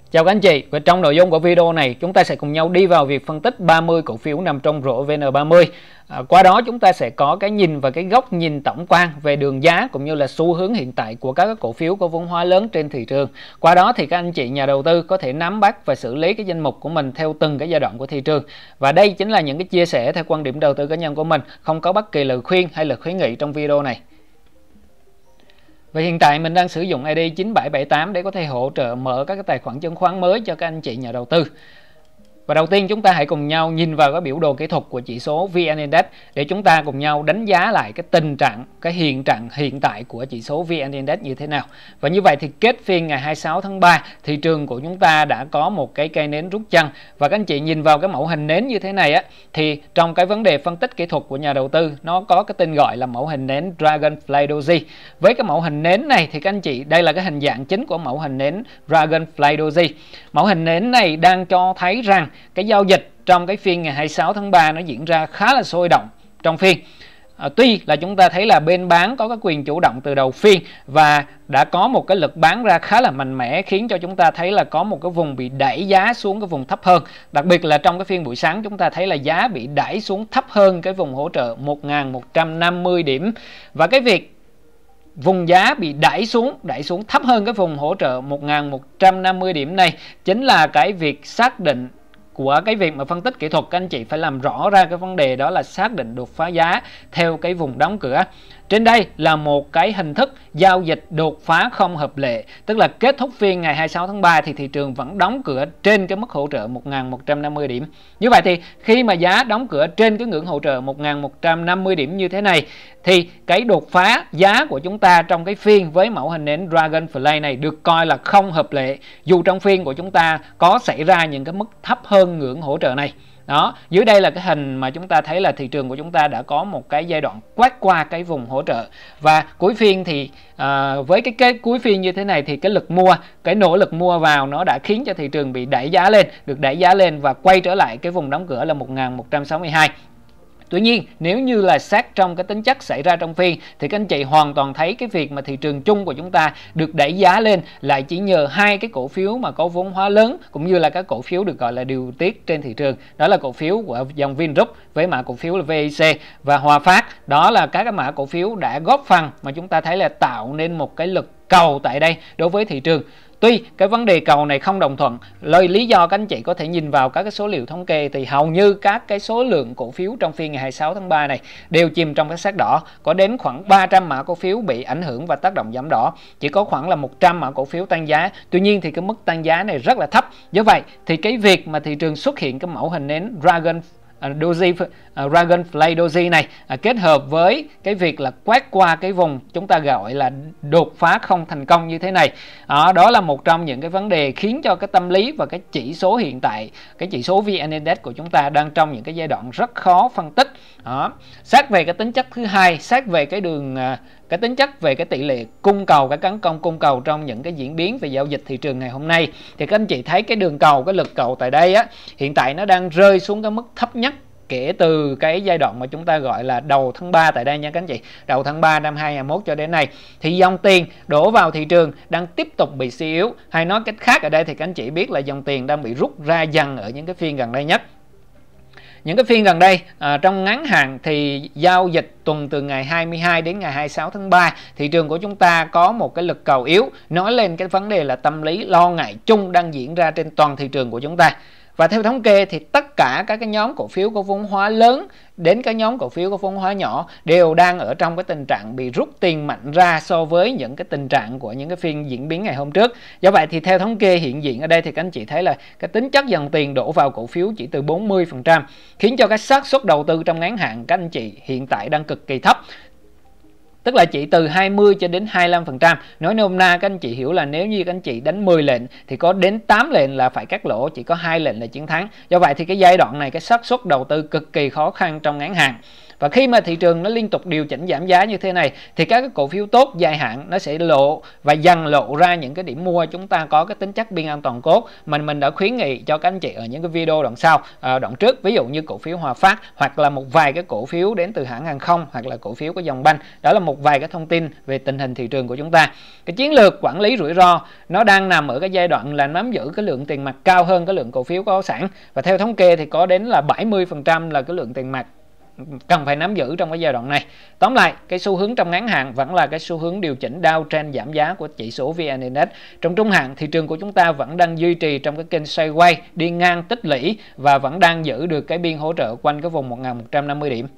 Chào các anh chị, và trong nội dung của video này chúng ta sẽ cùng nhau đi vào việc phân tích 30 cổ phiếu nằm trong rổ VN30. Qua đó chúng ta sẽ có cái nhìn và cái góc nhìn tổng quan về đường giá cũng như là xu hướng hiện tại của các cổ phiếu có vốn hóa lớn trên thị trường. Qua đó thì các anh chị nhà đầu tư có thể nắm bắt và xử lý cái danh mục của mình theo từng cái giai đoạn của thị trường. Và đây chính là những cái chia sẻ theo quan điểm đầu tư cá nhân của mình, không có bất kỳ lời khuyên hay lời khuyến nghị trong video này. Và hiện tại mình đang sử dụng ID 9778 để có thể hỗ trợ mở các cái tài khoản chứng khoán mới cho các anh chị nhà đầu tư. Và đầu tiên chúng ta hãy cùng nhau nhìn vào cái biểu đồ kỹ thuật của chỉ số VN Index để chúng ta cùng nhau đánh giá lại cái tình trạng, cái hiện trạng hiện tại của chỉ số VN Index như thế nào. Và như vậy thì kết phiên ngày 26 tháng 3, thị trường của chúng ta đã có một cái cây nến rút chân. Và các anh chị nhìn vào cái mẫu hình nến như thế này á, thì trong cái vấn đề phân tích kỹ thuật của nhà đầu tư, nó có cái tên gọi là mẫu hình nến Dragonfly Doji. Với cái mẫu hình nến này thì các anh chị, đây là cái hình dạng chính của mẫu hình nến Dragonfly Doji. Mẫu hình nến này đang cho thấy rằng cái giao dịch trong cái phiên ngày 26 tháng 3 nó diễn ra khá là sôi động trong phiên. Tuy là chúng ta thấy là bên bán có cái quyền chủ động từ đầu phiên và đã có một cái lực bán ra khá là mạnh mẽ, khiến cho chúng ta thấy là có một cái vùng bị đẩy giá xuống cái vùng thấp hơn. Đặc biệt là trong cái phiên buổi sáng chúng ta thấy là giá bị đẩy xuống thấp hơn cái vùng hỗ trợ 1.150 điểm. Và cái việc vùng giá bị đẩy xuống thấp hơn cái vùng hỗ trợ 1.150 điểm này chính là cái việc xác định của cái việc mà phân tích kỹ thuật. Các anh chị phải làm rõ ra cái vấn đề đó là xác định đột phá giá theo cái vùng đóng cửa. Trên đây là một cái hình thức giao dịch đột phá không hợp lệ, tức là kết thúc phiên ngày 26 tháng 3 thì thị trường vẫn đóng cửa trên cái mức hỗ trợ 1.150 điểm. Như vậy thì khi mà giá đóng cửa trên cái ngưỡng hỗ trợ 1.150 điểm như thế này thì cái đột phá giá của chúng ta trong cái phiên với mẫu hình nến Dragonfly này được coi là không hợp lệ, dù trong phiên của chúng ta có xảy ra những cái mức thấp hơn ngưỡng hỗ trợ này. Đó, dưới đây là cái hình mà chúng ta thấy là thị trường của chúng ta đã có một cái giai đoạn quét qua cái vùng hỗ trợ. Và cuối phiên thì với cái cuối phiên như thế này thì cái lực mua, cái nỗ lực mua vào nó đã khiến cho thị trường bị đẩy giá lên, được đẩy giá lên và quay trở lại cái vùng đóng cửa là 1.162. Tuy nhiên nếu như là xét trong cái tính chất xảy ra trong phiên thì các anh chị hoàn toàn thấy cái việc mà thị trường chung của chúng ta được đẩy giá lên lại chỉ nhờ hai cái cổ phiếu mà có vốn hóa lớn, cũng như là các cổ phiếu được gọi là điều tiết trên thị trường. Đó là cổ phiếu của dòng Vingroup với mã cổ phiếu là VIC và Hòa Phát. Đó là các cái mã cổ phiếu đã góp phần mà chúng ta thấy là tạo nên một cái lực cầu tại đây đối với thị trường. Tuy cái vấn đề cầu này không đồng thuận, lý do các anh chị có thể nhìn vào các cái số liệu thống kê thì hầu như các cái số lượng cổ phiếu trong phiên ngày 26 tháng 3 này đều chìm trong cái sắc đỏ. Có đến khoảng 300 mã cổ phiếu bị ảnh hưởng và tác động giảm đỏ, chỉ có khoảng là 100 mã cổ phiếu tăng giá. Tuy nhiên thì cái mức tăng giá này rất là thấp. Do vậy thì cái việc mà thị trường xuất hiện cái mẫu hình nến Dragonfly Doji này kết hợp với cái việc là quét qua cái vùng chúng ta gọi là đột phá không thành công như thế này, đó là một trong những cái vấn đề khiến cho cái tâm lý và cái chỉ số hiện tại, cái chỉ số VN Index của chúng ta đang trong những cái giai đoạn rất khó phân tích. Xét về cái tính chất thứ hai, xét về cái tính chất về cái tỷ lệ cung cầu, cái cán cân cung cầu trong những cái diễn biến về giao dịch thị trường ngày hôm nay thì các anh chị thấy cái đường cầu, cái lực cầu tại đây á, hiện tại nó đang rơi xuống cái mức thấp nhất kể từ cái giai đoạn mà chúng ta gọi là đầu tháng 3 tại đây nha các anh chị. Đầu tháng 3 năm 2021 cho đến nay thì dòng tiền đổ vào thị trường đang tiếp tục bị suy yếu. Hay nói cách khác ở đây thì các anh chị biết là dòng tiền đang bị rút ra dần ở những cái phiên gần đây nhất. Những cái phiên gần đây trong ngắn hạn thì giao dịch tuần từ ngày 22 đến ngày 26 tháng 3 thị trường của chúng ta có một cái lực cầu yếu, nói lên cái vấn đề là tâm lý lo ngại chung đang diễn ra trên toàn thị trường của chúng ta. Và theo thống kê thì tất cả các cái nhóm cổ phiếu có vốn hóa lớn đến các nhóm cổ phiếu có vốn hóa nhỏ đều đang ở trong cái tình trạng bị rút tiền mạnh ra so với những cái tình trạng của những cái phiên diễn biến ngày hôm trước. Do vậy thì theo thống kê hiện diện ở đây thì các anh chị thấy là cái tính chất dòng tiền đổ vào cổ phiếu chỉ từ 40%, khiến cho cái xác suất đầu tư trong ngắn hạn các anh chị hiện tại đang cực kỳ thấp. Tức là chỉ từ 20 cho đến 25%. Nói nôm na các anh chị hiểu là nếu như các anh chị đánh 10 lệnh thì có đến 8 lệnh là phải cắt lỗ, chỉ có 2 lệnh là chiến thắng. Do vậy thì cái giai đoạn này cái xác suất đầu tư cực kỳ khó khăn trong ngắn hạn. Và khi mà thị trường nó liên tục điều chỉnh giảm giá như thế này thì các cái cổ phiếu tốt dài hạn nó sẽ lộ và dần lộ ra những cái điểm mua chúng ta có cái tính chất biên an toàn cốt mình đã khuyến nghị cho các anh chị ở những cái video đoạn sau, đoạn trước, ví dụ như cổ phiếu Hòa Phát hoặc là một vài cái cổ phiếu đến từ hãng hàng không hoặc là cổ phiếu của dòng banh. Đó là một vài cái thông tin về tình hình thị trường của chúng ta. Cái chiến lược quản lý rủi ro nó đang nằm ở cái giai đoạn là nắm giữ cái lượng tiền mặt cao hơn cái lượng cổ phiếu có sẵn, và theo thống kê thì có đến là 70% là cái lượng tiền mặt cần phải nắm giữ trong cái giai đoạn này. Tóm lại, cái xu hướng trong ngắn hạn vẫn là cái xu hướng điều chỉnh downtrend giảm giá của chỉ số VN Index. Trong trung hạn, thị trường của chúng ta vẫn đang duy trì trong cái kênh xoay quay đi ngang tích lũy và vẫn đang giữ được cái biên hỗ trợ quanh cái vùng 1150 điểm.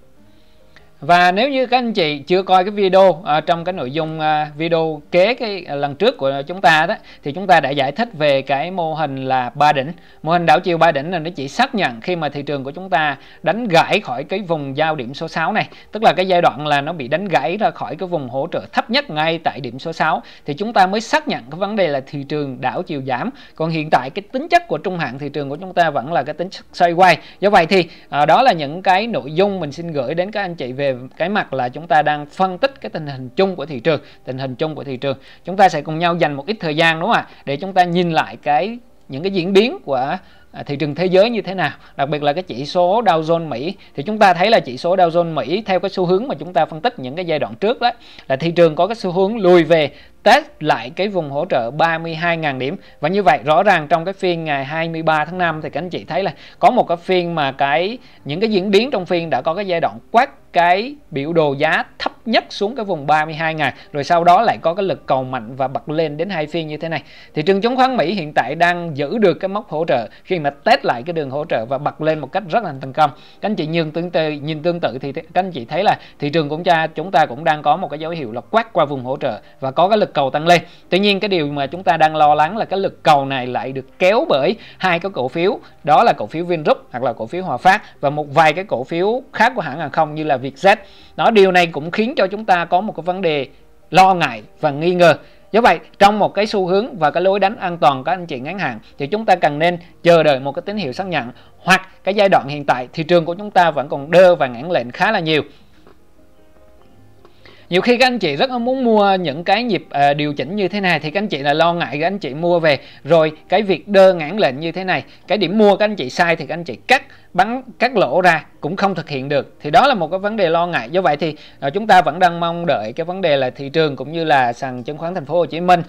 Và nếu như các anh chị chưa coi cái video trong cái nội dung video kế cái lần trước của chúng ta đó, thì chúng ta đã giải thích về cái mô hình là 3 đỉnh. Mô hình đảo chiều 3 đỉnh là nó chỉ xác nhận khi mà thị trường của chúng ta đánh gãy khỏi cái vùng giao điểm số 6 này, tức là cái giai đoạn là nó bị đánh gãy ra khỏi cái vùng hỗ trợ thấp nhất ngay tại điểm số 6 thì chúng ta mới xác nhận cái vấn đề là thị trường đảo chiều giảm. Còn hiện tại cái tính chất của trung hạn thị trường của chúng ta vẫn là cái tính chất xoay quay. Do vậy thì đó là những cái nội dung mình xin gửi đến các anh chị về cái mặt là chúng ta đang phân tích cái tình hình chung của thị trường. Chúng ta sẽ cùng nhau dành một ít thời gian, đúng không ạ, để chúng ta nhìn lại những cái diễn biến của thị trường thế giới như thế nào, đặc biệt là cái chỉ số Dow Jones Mỹ. Thì chúng ta thấy là chỉ số Dow Jones Mỹ theo cái xu hướng mà chúng ta phân tích những cái giai đoạn trước đó là thị trường có cái xu hướng lùi về test lại cái vùng hỗ trợ 32.000 điểm. Và như vậy rõ ràng trong cái phiên ngày 23 tháng 5 thì các anh chị thấy là có một cái phiên mà những cái diễn biến trong phiên đã có cái giai đoạn quát cái biểu đồ giá thấp nhất xuống cái vùng 32.000, rồi sau đó lại có cái lực cầu mạnh và bật lên đến 2 phiên như thế này. Thị trường chứng khoán Mỹ hiện tại đang giữ được cái mốc hỗ trợ khi mà test lại cái đường hỗ trợ và bật lên một cách rất là thành công. Các anh chị nhìn tương tự thì các anh chị thấy là thị trường của chúng ta cũng đang có một cái dấu hiệu là quát qua vùng hỗ trợ và có cái lực cầu tăng lên. Tuy nhiên cái điều mà chúng ta đang lo lắng là cái lực cầu này lại được kéo bởi hai cái cổ phiếu, đó là cổ phiếu Vingroup hoặc là cổ phiếu Hòa Phát và một vài cái cổ phiếu khác của hãng hàng không như là Vietjet. Điều này cũng khiến cho chúng ta có một cái vấn đề lo ngại và nghi ngờ. Do vậy, trong một cái xu hướng và cái lối đánh an toàn các anh chị ngắn hạn thì chúng ta cần nên chờ đợi một cái tín hiệu xác nhận, hoặc cái giai đoạn hiện tại thị trường của chúng ta vẫn còn đơ và ngắn lệnh khá là nhiều. Nhiều khi các anh chị rất muốn mua những cái nhịp điều chỉnh như thế này thì các anh chị là lo ngại các anh chị mua về rồi cái việc đơ ngãn lệnh như thế này, cái điểm mua các anh chị sai thì các anh chị cắt lỗ ra cũng không thực hiện được, thì đó là một cái vấn đề lo ngại. Do vậy thì chúng ta vẫn đang mong đợi cái vấn đề là thị trường cũng như là sàn chứng khoán Thành phố Hồ Chí Minh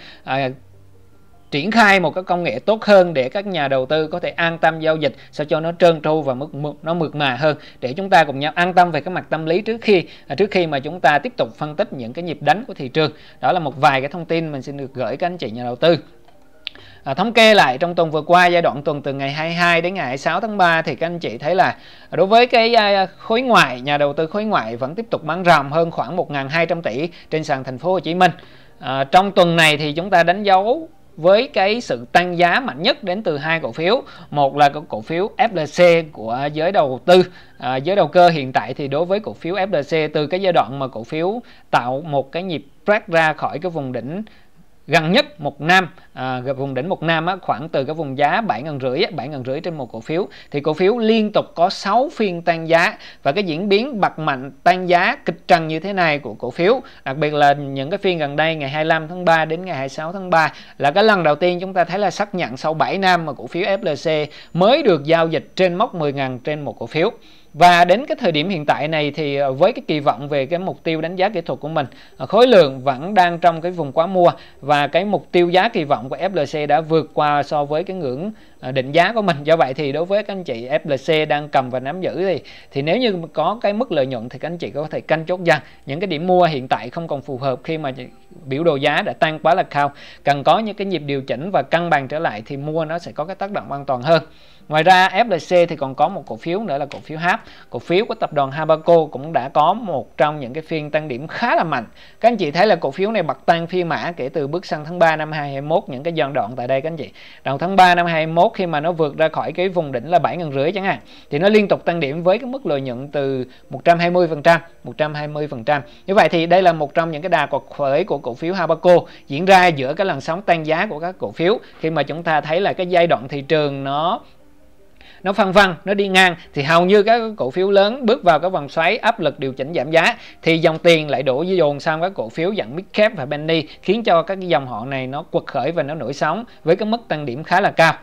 triển khai một cái công nghệ tốt hơn để các nhà đầu tư có thể an tâm giao dịch sao cho nó trơn tru và nó mượt mà hơn, để chúng ta cùng nhau an tâm về cái mặt tâm lý trước khi mà chúng ta tiếp tục phân tích những cái nhịp đánh của thị trường. Đó là một vài cái thông tin mình xin được gửi các anh chị nhà đầu tư. Thống kê lại trong tuần vừa qua, giai đoạn tuần từ ngày 22 đến ngày 26 tháng 3 thì các anh chị thấy là đối với cái khối ngoại, nhà đầu tư khối ngoại vẫn tiếp tục bán ròng hơn khoảng 1.200 tỷ trên sàn Thành phố Hồ Chí Minh. Trong tuần này thì chúng ta đánh dấu với cái sự tăng giá mạnh nhất đến từ hai cổ phiếu. Một là cổ phiếu FLC của giới đầu tư, giới đầu cơ. Hiện tại thì đối với cổ phiếu FLC, từ cái giai đoạn mà cổ phiếu tạo một cái nhịp break ra khỏi cái vùng đỉnh gần nhất một năm, vùng đỉnh một năm khoảng từ cái vùng giá 7.500 trên một cổ phiếu, thì cổ phiếu liên tục có 6 phiên tăng giá, và cái diễn biến bật mạnh tăng giá kịch trần như thế này của cổ phiếu, đặc biệt là những cái phiên gần đây ngày 25 tháng 3 đến ngày 26 tháng 3 là cái lần đầu tiên chúng ta thấy là xác nhận sau 7 năm mà cổ phiếu FLC mới được giao dịch trên mốc 10.000 trên một cổ phiếu. Và đến cái thời điểm hiện tại này thì với cái kỳ vọng về cái mục tiêu đánh giá kỹ thuật của mình, khối lượng vẫn đang trong cái vùng quá mua, và cái mục tiêu giá kỳ vọng của FLC đã vượt qua so với cái ngưỡng định giá của mình. Do vậy thì đối với các anh chị FLC đang cầm và nắm giữ thì nếu như có cái mức lợi nhuận thì các anh chị có thể canh chốt dần. Những cái điểm mua hiện tại không còn phù hợp khi mà biểu đồ giá đã tăng quá là cao, cần có những cái nhịp điều chỉnh và cân bằng trở lại thì mua nó sẽ có cái tác động an toàn hơn. Ngoài ra FLC thì còn có một cổ phiếu nữa là cổ phiếu HAP. Cổ phiếu của tập đoàn Habaco cũng đã có một trong những cái phiên tăng điểm khá là mạnh. Các anh chị thấy là cổ phiếu này bật tăng phi mã kể từ bước sang tháng 3 năm 2021. Những cái giai đoạn tại đây các anh chị, đầu tháng 3 năm 2021 khi mà nó vượt ra khỏi cái vùng đỉnh là 7.500 chẳng hạn, thì nó liên tục tăng điểm với cái mức lợi nhuận từ 120%. Như vậy thì đây là một trong những cái đà quật khởi của cổ phiếu Habaco diễn ra giữa cái làn sóng tăng giá của các cổ phiếu, khi mà chúng ta thấy là cái giai đoạn thị trường nó nó phăng phăng, nó đi ngang, thì hầu như các cổ phiếu lớn bước vào cái vòng xoáy áp lực điều chỉnh giảm giá, thì dòng tiền lại đổ dồn sang các cổ phiếu dạng Midcap và Penny, khiến cho các cái dòng họ này nó quật khởi và nó nổi sóng với cái mức tăng điểm khá là cao.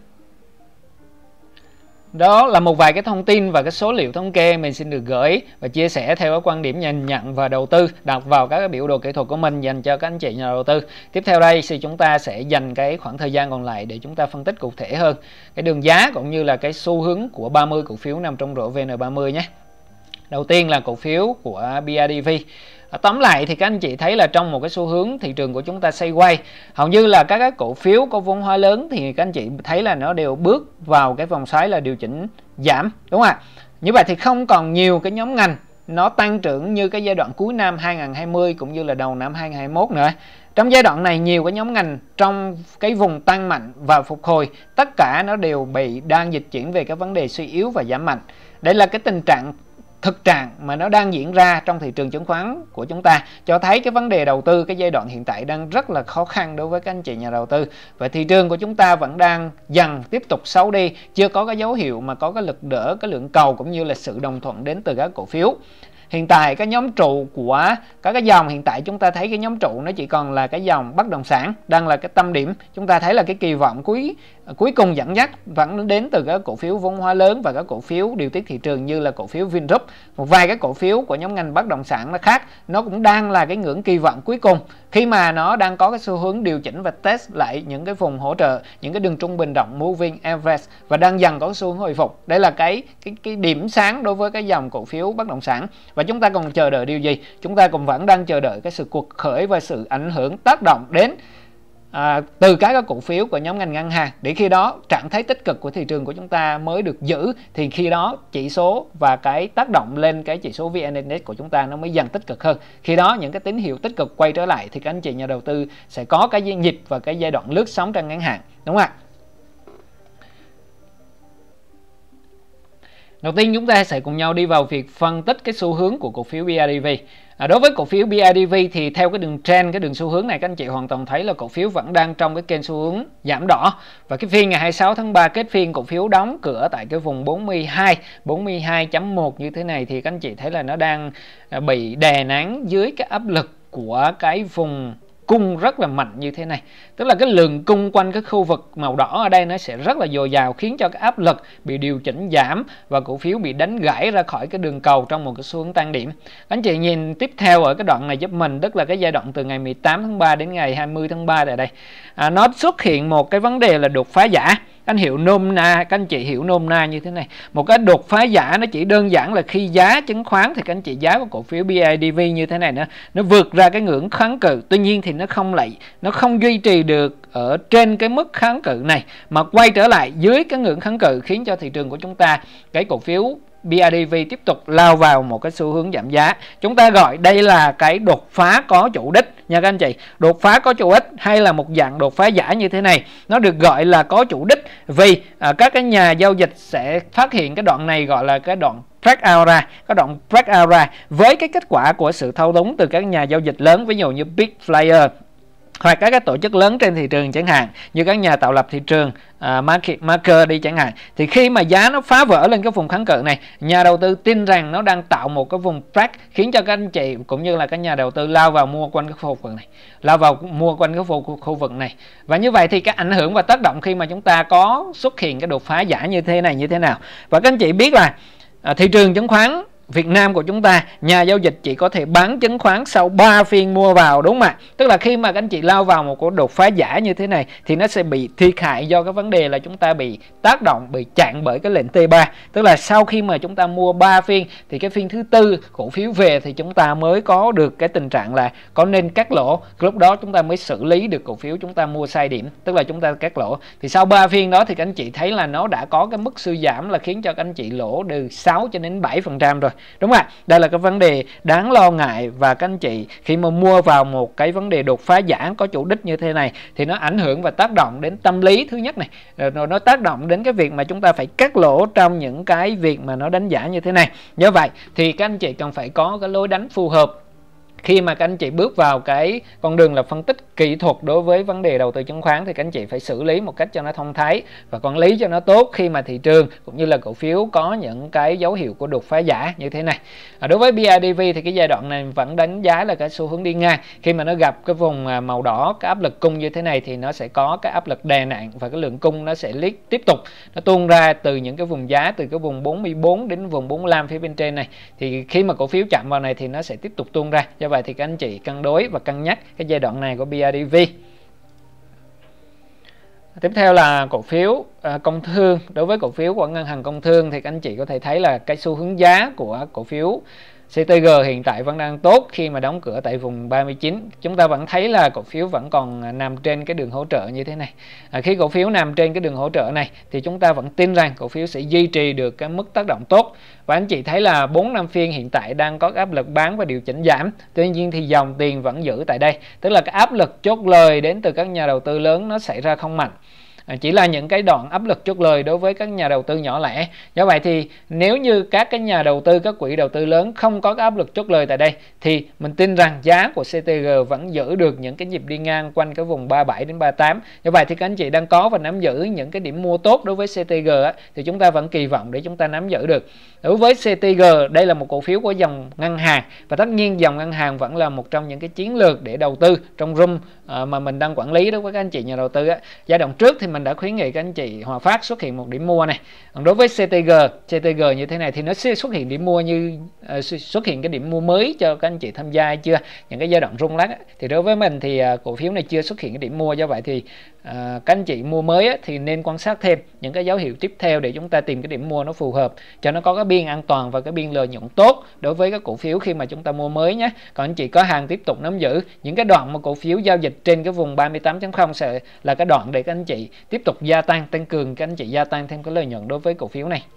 Đó là một vài cái thông tin và cái số liệu thống kê mình xin được gửi và chia sẻ theo cái quan điểm nhìn nhận và đầu tư đặt vào các cái biểu đồ kỹ thuật của mình dành cho các anh chị nhà đầu tư. Tiếp theo đây thì chúng ta sẽ dành cái khoảng thời gian còn lại để chúng ta phân tích cụ thể hơn cái đường giá cũng như là cái xu hướng của 30 cổ phiếu nằm trong rổ VN30 nhé. Đầu tiên là cổ phiếu của BIDV. Tóm lại thì các anh chị thấy là trong một cái xu hướng thị trường của chúng ta xoay quay, hầu như là các cái cổ phiếu có vốn hóa lớn thì các anh chị thấy là nó đều bước vào cái vòng xoáy là điều chỉnh giảm, đúng không ạ? Như vậy thì không còn nhiều cái nhóm ngành nó tăng trưởng như cái giai đoạn cuối năm 2020 cũng như là đầu năm 2021 nữa. Trong giai đoạn này nhiều cái nhóm ngành trong cái vùng tăng mạnh và phục hồi, tất cả nó đều đang dịch chuyển về cái vấn đề suy yếu và giảm mạnh. Đây là cái tình trạng thực trạng mà nó đang diễn ra trong thị trường chứng khoán của chúng ta, cho thấy cái vấn đề đầu tư cái giai đoạn hiện tại đang rất là khó khăn đối với các anh chị nhà đầu tư, và thị trường của chúng ta vẫn đang dần tiếp tục xấu đi, chưa có cái dấu hiệu mà có cái lực đỡ cái lượng cầu cũng như là sự đồng thuận đến từ các cổ phiếu. Hiện tại cái nhóm trụ của các cái dòng, hiện tại chúng ta thấy cái nhóm trụ nó chỉ còn là cái dòng bất động sản đang là cái tâm điểm. Chúng ta thấy là cái kỳ vọng cuối cùng dẫn dắt vẫn đến từ các cổ phiếu vốn hóa lớn và các cổ phiếu điều tiết thị trường như là cổ phiếu Vingroup. Một vài cái cổ phiếu của nhóm ngành bất động sản nó khác, nó cũng đang là cái ngưỡng kỳ vọng cuối cùng khi mà nó đang có cái xu hướng điều chỉnh và test lại những cái vùng hỗ trợ, những cái đường trung bình động moving average, và đang dần có xu hướng hồi phục. Đây là cái điểm sáng đối với cái dòng cổ phiếu bất động sản. Và chúng ta còn chờ đợi điều gì? Chúng ta cũng vẫn đang chờ đợi cái sự quật khởi và sự ảnh hưởng tác động đến từ các cổ phiếu của nhóm ngành ngân hàng, để khi đó trạng thái tích cực của thị trường của chúng ta mới được giữ, thì khi đó chỉ số và cái tác động lên cái chỉ số VN Index của chúng ta nó mới dần tích cực hơn. Khi đó những cái tín hiệu tích cực quay trở lại thì các anh chị nhà đầu tư sẽ có cái nhịp và cái giai đoạn lướt sóng trong ngắn hạn, đúng không ạ? Đầu tiên chúng ta sẽ cùng nhau đi vào việc phân tích cái xu hướng của cổ phiếu BIDV. Đối với cổ phiếu BIDV thì theo cái đường trend, cái đường xu hướng này các anh chị hoàn toàn thấy là cổ phiếu vẫn đang trong cái kênh xu hướng giảm đỏ. Và cái phiên ngày 26 tháng 3 kết phiên cổ phiếu đóng cửa tại cái vùng 42.1 như thế này, thì các anh chị thấy là nó đang bị đè nén dưới cái áp lực của cái vùng cung rất là mạnh như thế này. Tức là cái lượng cung quanh cái khu vực màu đỏ ở đây nó sẽ rất là dồi dào, khiến cho cái áp lực bị điều chỉnh giảm và cổ phiếu bị đánh gãy ra khỏi cái đường cầu trong một cái xu hướng tăng điểm. Anh chị nhìn tiếp theo ở cái đoạn này giúp mình, tức là cái giai đoạn từ ngày 18 tháng 3 đến ngày 20 tháng 3 tại đây. Nó xuất hiện một cái vấn đề là đột phá giả. Các anh chị hiểu nôm na như thế này. Một cái đột phá giả nó chỉ đơn giản là khi giá chứng khoán thì các anh chị giá của cổ phiếu BIDV như thế này nó vượt ra cái ngưỡng kháng cự. Tuy nhiên thì nó không duy trì được ở trên cái mức kháng cự này, mà quay trở lại dưới cái ngưỡng kháng cự, khiến cho thị trường của chúng ta, cái cổ phiếu BIDV tiếp tục lao vào một cái xu hướng giảm giá. Chúng ta gọi đây là cái đột phá có chủ đích nha các anh chị. Đột phá có chủ đích hay là một dạng đột phá giả như thế này, nó được gọi là có chủ đích vì các cái nhà giao dịch sẽ phát hiện cái đoạn này gọi là cái đoạn breakout ra, với cái kết quả của sự thao túng từ các nhà giao dịch lớn, ví dụ như Big Flyer hoặc các cái tổ chức lớn trên thị trường chẳng hạn, như các nhà tạo lập thị trường, market maker đi chẳng hạn. Thì khi mà giá nó phá vỡ lên cái vùng kháng cự này, nhà đầu tư tin rằng nó đang tạo một cái vùng break, khiến cho các anh chị cũng như là các nhà đầu tư lao vào mua quanh cái khu vực này, và như vậy thì cái ảnh hưởng và tác động khi mà chúng ta có xuất hiện cái đột phá giả như thế này như thế nào. Và các anh chị biết là thị trường chứng khoán Việt Nam của chúng ta, nhà giao dịch chỉ có thể bán chứng khoán sau 3 phiên mua vào, đúng không ạ? Tức là khi mà các anh chị lao vào một cái đột phá giả như thế này thì nó sẽ bị thiệt hại do cái vấn đề là chúng ta bị tác động, bị chặn bởi cái lệnh T3. Tức là sau khi mà chúng ta mua 3 phiên thì cái phiên thứ tư cổ phiếu về thì chúng ta mới có được cái tình trạng là có nên cắt lỗ. Lúc đó chúng ta mới xử lý được cổ phiếu chúng ta mua sai điểm, tức là chúng ta cắt lỗ. Thì sau 3 phiên đó thì các anh chị thấy là nó đã có cái mức suy giảm là khiến cho các anh chị lỗ từ 6 cho đến 7% rồi. Đúng không ạ? Đây là cái vấn đề đáng lo ngại, và các anh chị khi mà mua vào một cái vấn đề đột phá giả có chủ đích như thế này thì nó ảnh hưởng và tác động đến tâm lý thứ nhất này, rồi nó tác động đến cái việc mà chúng ta phải cắt lỗ trong những cái việc mà nó đánh giá như thế này. Do vậy thì các anh chị cần phải có cái lối đánh phù hợp khi mà các anh chị bước vào cái con đường là phân tích kỹ thuật đối với vấn đề đầu tư chứng khoán thì các anh chị phải xử lý một cách cho nó thông thái và quản lý cho nó tốt khi mà thị trường cũng như là cổ phiếu có những cái dấu hiệu của đột phá giả như thế này. Đối với BIDV thì cái giai đoạn này vẫn đánh giá là cái xu hướng đi ngang. Khi mà nó gặp cái vùng màu đỏ, cái áp lực cung như thế này thì nó sẽ có cái áp lực đè nặng và cái lượng cung nó sẽ tiếp tục nó tuôn ra từ những cái vùng giá từ cái vùng 44 đến vùng 45 phía bên trên này. Thì khi mà cổ phiếu chạm vào này thì nó sẽ tiếp tục tuôn ra. Do vậy thì các anh chị cân đối và cân nhắc cái giai đoạn này của BIDV. Tiếp theo là cổ phiếu Công Thương. Đối với cổ phiếu của ngân hàng Công Thương thì các anh chị có thể thấy là cái xu hướng giá của cổ phiếu CTG hiện tại vẫn đang tốt khi mà đóng cửa tại vùng 39. Chúng ta vẫn thấy là cổ phiếu vẫn còn nằm trên cái đường hỗ trợ như thế này. Khi cổ phiếu nằm trên cái đường hỗ trợ này thì chúng ta vẫn tin rằng cổ phiếu sẽ duy trì được cái mức tác động tốt. Và anh chị thấy là 4 năm phiên hiện tại đang có áp lực bán và điều chỉnh giảm. Tuy nhiên thì dòng tiền vẫn giữ tại đây. Tức là cái áp lực chốt lời đến từ các nhà đầu tư lớn nó xảy ra không mạnh. Chỉ là những cái đoạn áp lực chốt lời đối với các nhà đầu tư nhỏ lẻ. Do vậy thì nếu như các cái nhà đầu tư, các quỹ đầu tư lớn không có cái áp lực chốt lời tại đây thì mình tin rằng giá của CTG vẫn giữ được những cái nhịp đi ngang quanh cái vùng 37 đến 38. Do vậy thì các anh chị đang có và nắm giữ những cái điểm mua tốt đối với CTG thì chúng ta vẫn kỳ vọng để chúng ta nắm giữ được. Đối với CTG, đây là một cổ phiếu của dòng ngân hàng và tất nhiên dòng ngân hàng vẫn là một trong những cái chiến lược để đầu tư trong room mà mình đang quản lý đối với các anh chị nhà đầu tư. Giai đoạn trước thì mình đã khuyến nghị các anh chị Hòa Phát xuất hiện một điểm mua này. Còn đối với CTG như thế này thì nó sẽ xuất hiện điểm mua như xuất hiện cái điểm mua mới cho các anh chị tham gia hay chưa? Những cái giai đoạn rung lắc thì đối với mình thì cổ phiếu này chưa xuất hiện cái điểm mua. Do vậy thì các anh chị mua mới thì nên quan sát thêm những cái dấu hiệu tiếp theo để chúng ta tìm cái điểm mua nó phù hợp cho nó có cái biên an toàn và cái biên lợi nhuận tốt đối với các cổ phiếu khi mà chúng ta mua mới nhé. Còn anh chị có hàng tiếp tục nắm giữ những cái đoạn mà cổ phiếu giao dịch trên cái vùng 38.0 sẽ là cái đoạn để các anh chị tiếp tục gia tăng, tăng cường các anh chị gia tăng thêm cái lợi nhuận đối với cổ phiếu này.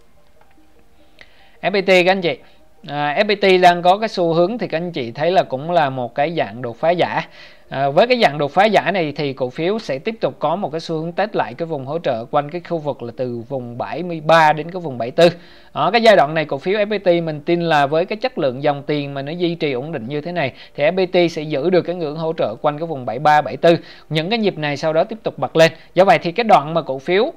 FPT các anh chị, FPT đang có cái xu hướng thì các anh chị thấy là cũng là một cái dạng đột phá giả. Với cái dạng đột phá giả này thì cổ phiếu sẽ tiếp tục có một cái xu hướng test lại cái vùng hỗ trợ quanh cái khu vực là từ vùng 73 đến cái vùng 74. Ở cái giai đoạn này cổ phiếu FPT mình tin là với cái chất lượng dòng tiền mà nó duy trì ổn định như thế này thì FPT sẽ giữ được cái ngưỡng hỗ trợ quanh cái vùng 73 74. Những cái nhịp này sau đó tiếp tục bật lên. Do vậy thì cái đoạn mà cổ phiếu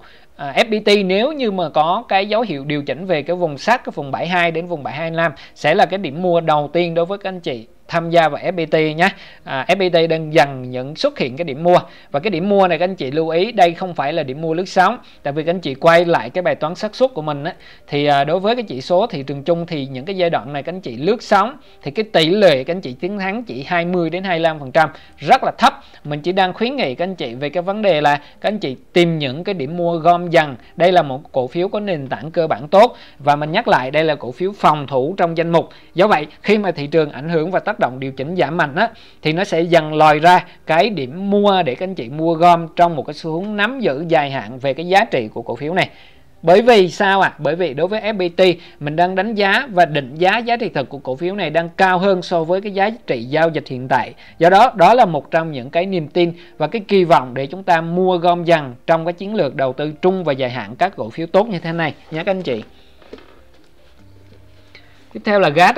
FPT nếu như mà có cái dấu hiệu điều chỉnh về cái vùng sát cái vùng 72 đến vùng 725 sẽ là cái điểm mua đầu tiên đối với các anh chị tham gia vào FPT nhé. FPT đang dần xuất hiện cái điểm mua và cái điểm mua này các anh chị lưu ý đây không phải là điểm mua lướt sóng. Tại vì các anh chị quay lại cái bài toán xác suất của mình thì đối với cái chỉ số thị trường chung thì những cái giai đoạn này các anh chị lướt sóng thì cái tỷ lệ các anh chị chiến thắng chỉ 20 đến 25%, rất là thấp. Mình chỉ đang khuyến nghị các anh chị về cái vấn đề là các anh chị tìm những cái điểm mua gom dần. Đây là một cổ phiếu có nền tảng cơ bản tốt và mình nhắc lại đây là cổ phiếu phòng thủ trong danh mục. Do vậy khi mà thị trường ảnh hưởng và tác động điều chỉnh giảm mạnh thì nó sẽ dần lòi ra cái điểm mua để các anh chị mua gom trong một cái xu hướng nắm giữ dài hạn về cái giá trị của cổ phiếu này. Bởi vì sao Bởi vì đối với FPT mình đang đánh giá và định giá giá trị thực của cổ phiếu này đang cao hơn so với cái giá trị giao dịch hiện tại. Do đó, đó là một trong những cái niềm tin và cái kỳ vọng để chúng ta mua gom dần trong cái chiến lược đầu tư trung và dài hạn các cổ phiếu tốt như thế này nhé các anh chị. Tiếp theo là GAT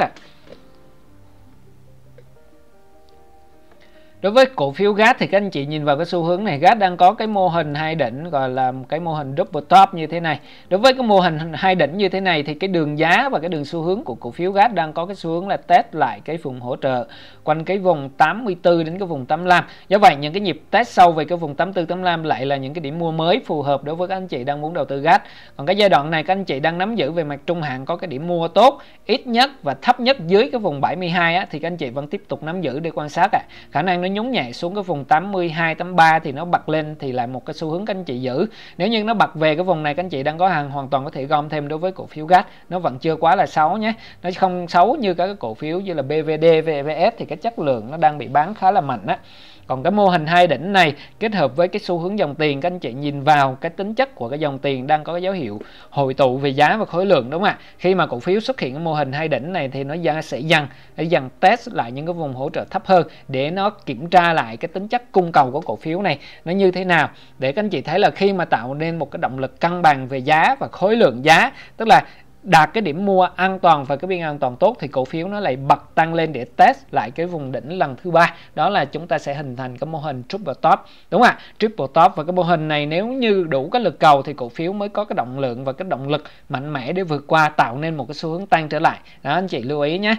Đối với cổ phiếu GAT thì các anh chị nhìn vào cái xu hướng này, GAT đang có cái mô hình hai đỉnh gọi là cái mô hình double top như thế này. Đối với cái mô hình hai đỉnh như thế này thì cái đường giá và cái đường xu hướng của cổ phiếu GAT đang có cái xu hướng là test lại cái vùng hỗ trợ quanh cái vùng 84 đến cái vùng 85. Do vậy những cái nhịp test sâu về cái vùng 84 85 lại là những cái điểm mua mới phù hợp đối với các anh chị đang muốn đầu tư GAT. Còn cái giai đoạn này các anh chị đang nắm giữ về mặt trung hạn có cái điểm mua tốt, ít nhất và thấp nhất dưới cái vùng 72 thì các anh chị vẫn tiếp tục nắm giữ để quan sát khả năng nó nhún nhẹ xuống cái vùng 82 83 thì nó bật lên thì lại một cái xu hướng các anh chị giữ. Nếu như nó bật về cái vùng này các anh chị đang có hàng hoàn toàn có thể gom thêm đối với cổ phiếu GAT. Nó vẫn chưa quá là xấu nhé, nó không xấu như các cái cổ phiếu như là BVD, VVS thì cái chất lượng nó đang bị bán khá là mạnh Còn cái mô hình hai đỉnh này kết hợp với cái xu hướng dòng tiền, các anh chị nhìn vào cái tính chất của cái dòng tiền đang có cái dấu hiệu hội tụ về giá và khối lượng, đúng không ạ? Khi mà cổ phiếu xuất hiện cái mô hình hai đỉnh này thì nó sẽ dần test lại những cái vùng hỗ trợ thấp hơn để nó kiểm tra lại cái tính chất cung cầu của cổ phiếu này nó như thế nào, để các anh chị thấy là khi mà tạo nên một cái động lực cân bằng về giá và khối lượng giá, tức là đạt cái điểm mua an toàn và cái biên an toàn tốt thì cổ phiếu nó lại bật tăng lên để test lại cái vùng đỉnh lần thứ 3. Đó là chúng ta sẽ hình thành cái mô hình triple top, đúng không ạ? Triple top, và cái mô hình này nếu như đủ cái lực cầu thì cổ phiếu mới có cái động lượng và cái động lực mạnh mẽ để vượt qua, tạo nên một cái xu hướng tăng trở lại. Đó, anh chị lưu ý nhé.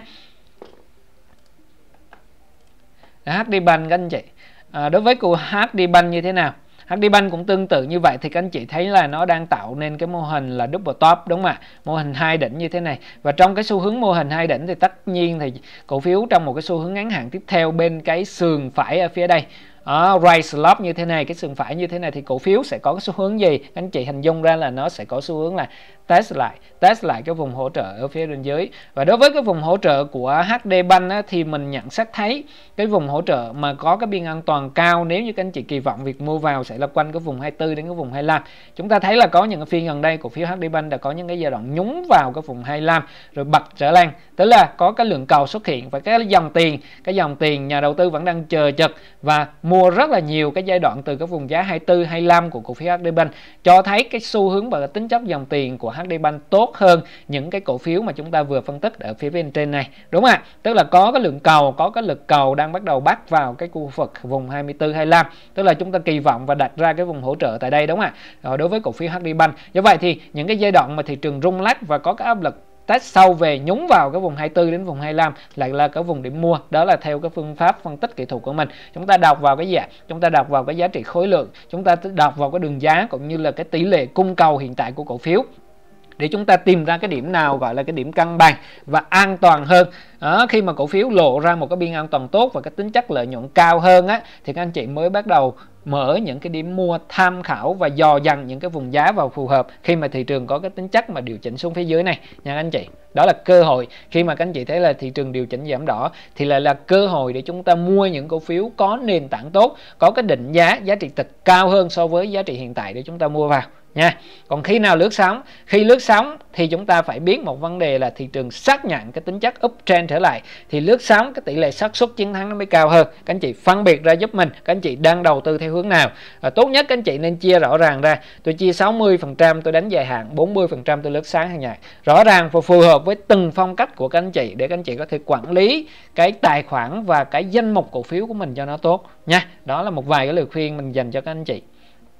HD Bank các anh chị. Đối với của HD Bank như thế nào? HD Bank cũng tương tự như vậy, thì các anh chị thấy là nó đang tạo nên cái mô hình là double top, đúng không ạ? Mô hình hai đỉnh như thế này. Và trong cái xu hướng mô hình hai đỉnh thì tất nhiên thì cổ phiếu trong một cái xu hướng ngắn hạn tiếp theo bên cái sườn phải ở phía đây, right slope như thế này, cái sườn phải như thế này, thì cổ phiếu sẽ có cái xu hướng gì? Các anh chị hình dung ra là nó sẽ có xu hướng là test lại cái vùng hỗ trợ ở phía bên dưới. Và đối với cái vùng hỗ trợ của HD Bank á, thì mình nhận xét thấy cái vùng hỗ trợ mà có cái biên an toàn cao, nếu như các anh chị kỳ vọng việc mua vào sẽ là quanh cái vùng 24 đến cái vùng 25. Chúng ta thấy là có những cái phiên gần đây cổ phiếu HD Bank đã có những cái giai đoạn nhúng vào cái vùng 25 rồi bật trở lên, tức là có cái lượng cầu xuất hiện và cái dòng tiền nhà đầu tư vẫn đang chờ chực và mua rất là nhiều cái giai đoạn từ cái vùng giá 24 25 của cổ phiếu HD Bank, cho thấy cái xu hướng và cái tính chất dòng tiền của HD Bank tốt hơn những cái cổ phiếu mà chúng ta vừa phân tích ở phía bên trên này, đúng không ạ? Tức là có cái lượng cầu, có cái lực cầu đang bắt đầu bắt vào cái khu vực vùng 24 25, tức là chúng ta kỳ vọng và đặt ra cái vùng hỗ trợ tại đây, đúng không ạ? Đối với cổ phiếu HD Bank. Do vậy thì những cái giai đoạn mà thị trường rung lắc và có cái áp lực test sâu về nhúng vào cái vùng 24 đến vùng 25 lại là cái vùng điểm mua. Đó là theo cái phương pháp phân tích kỹ thuật của mình. Chúng ta đọc vào cái gì ạ? Chúng ta đọc vào cái giá trị khối lượng, chúng ta đọc vào cái đường giá cũng như là cái tỷ lệ cung cầu hiện tại của cổ phiếu, để chúng ta tìm ra cái điểm nào gọi là cái điểm cân bằng và an toàn hơn. Khi mà cổ phiếu lộ ra một cái biên an toàn tốt và cái tính chất lợi nhuận cao hơn á, thì các anh chị mới bắt đầu mở những cái điểm mua tham khảo và dò dần những cái vùng giá vào phù hợp khi mà thị trường có cái tính chất mà điều chỉnh xuống phía dưới này nha các anh chị. Đó là cơ hội. Khi mà các anh chị thấy là thị trường điều chỉnh giảm đỏ thì lại là cơ hội để chúng ta mua những cổ phiếu có nền tảng tốt, có cái định giá giá trị thực cao hơn so với giá trị hiện tại để chúng ta mua vào nha. Còn khi nào lướt sóng? Khi lướt sóng thì chúng ta phải biết một vấn đề là thị trường xác nhận cái tính chất uptrend trở lại, thì lướt sóng cái tỷ lệ xác suất chiến thắng nó mới cao hơn. Các anh chị phân biệt ra giúp mình, các anh chị đang đầu tư theo hướng nào. Tốt nhất các anh chị nên chia rõ ràng ra. Tôi chia 60% tôi đánh dài hạn, 40% tôi lướt sáng hàng ngày. Rõ ràng và phù hợp với từng phong cách của các anh chị để các anh chị có thể quản lý cái tài khoản và cái danh mục cổ phiếu của mình cho nó tốt nha. Đó là một vài cái lời khuyên mình dành cho các anh chị.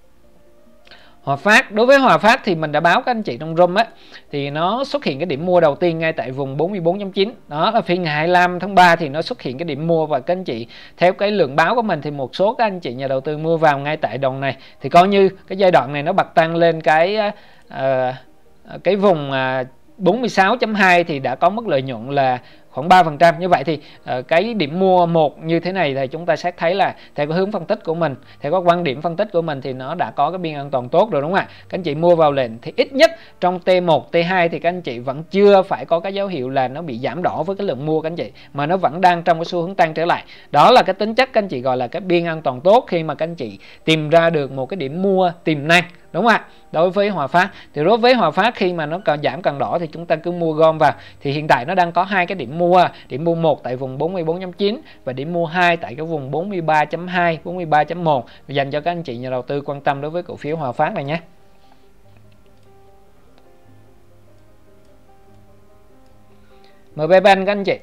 Hòa Phát, đối với Hòa Phát thì mình đã báo các anh chị trong room á, thì nó xuất hiện cái điểm mua đầu tiên ngay tại vùng 44.9. Đó là phiên ngày 25 tháng 3 thì nó xuất hiện cái điểm mua, và các anh chị theo cái lượng báo của mình thì một số các anh chị nhà đầu tư mua vào ngay tại đoạn này, thì coi như cái giai đoạn này nó bật tăng lên cái vùng 46.2 thì đã có mức lợi nhuận là khoảng 3%. Như vậy thì cái điểm mua một như thế này thì chúng ta sẽ thấy là theo cái hướng phân tích của mình, theo cái quan điểm phân tích của mình thì nó đã có cái biên an toàn tốt rồi, đúng không ạ? Các anh chị mua vào lệnh thì ít nhất trong T1, T2 thì các anh chị vẫn chưa phải có cái dấu hiệu là nó bị giảm đỏ với cái lượng mua các anh chị, mà nó vẫn đang trong cái xu hướng tăng trở lại. Đó là cái tính chất các anh chị gọi là cái biên an toàn tốt khi mà các anh chị tìm ra được một cái điểm mua tiềm năng, đúng không ạ? Đối với Hòa Phát thì đối với Hòa Phát khi mà nó còn giảm càng đỏ thì chúng ta cứ mua gom vào. Thì hiện tại nó đang có hai cái điểm mua, điểm mua 1 tại vùng 44.9 và điểm mua 2 tại cái vùng 43.2, 43.1 dành cho các anh chị nhà đầu tư quan tâm đối với cổ phiếu Hòa Phát này nhé. MB Bank các anh chị.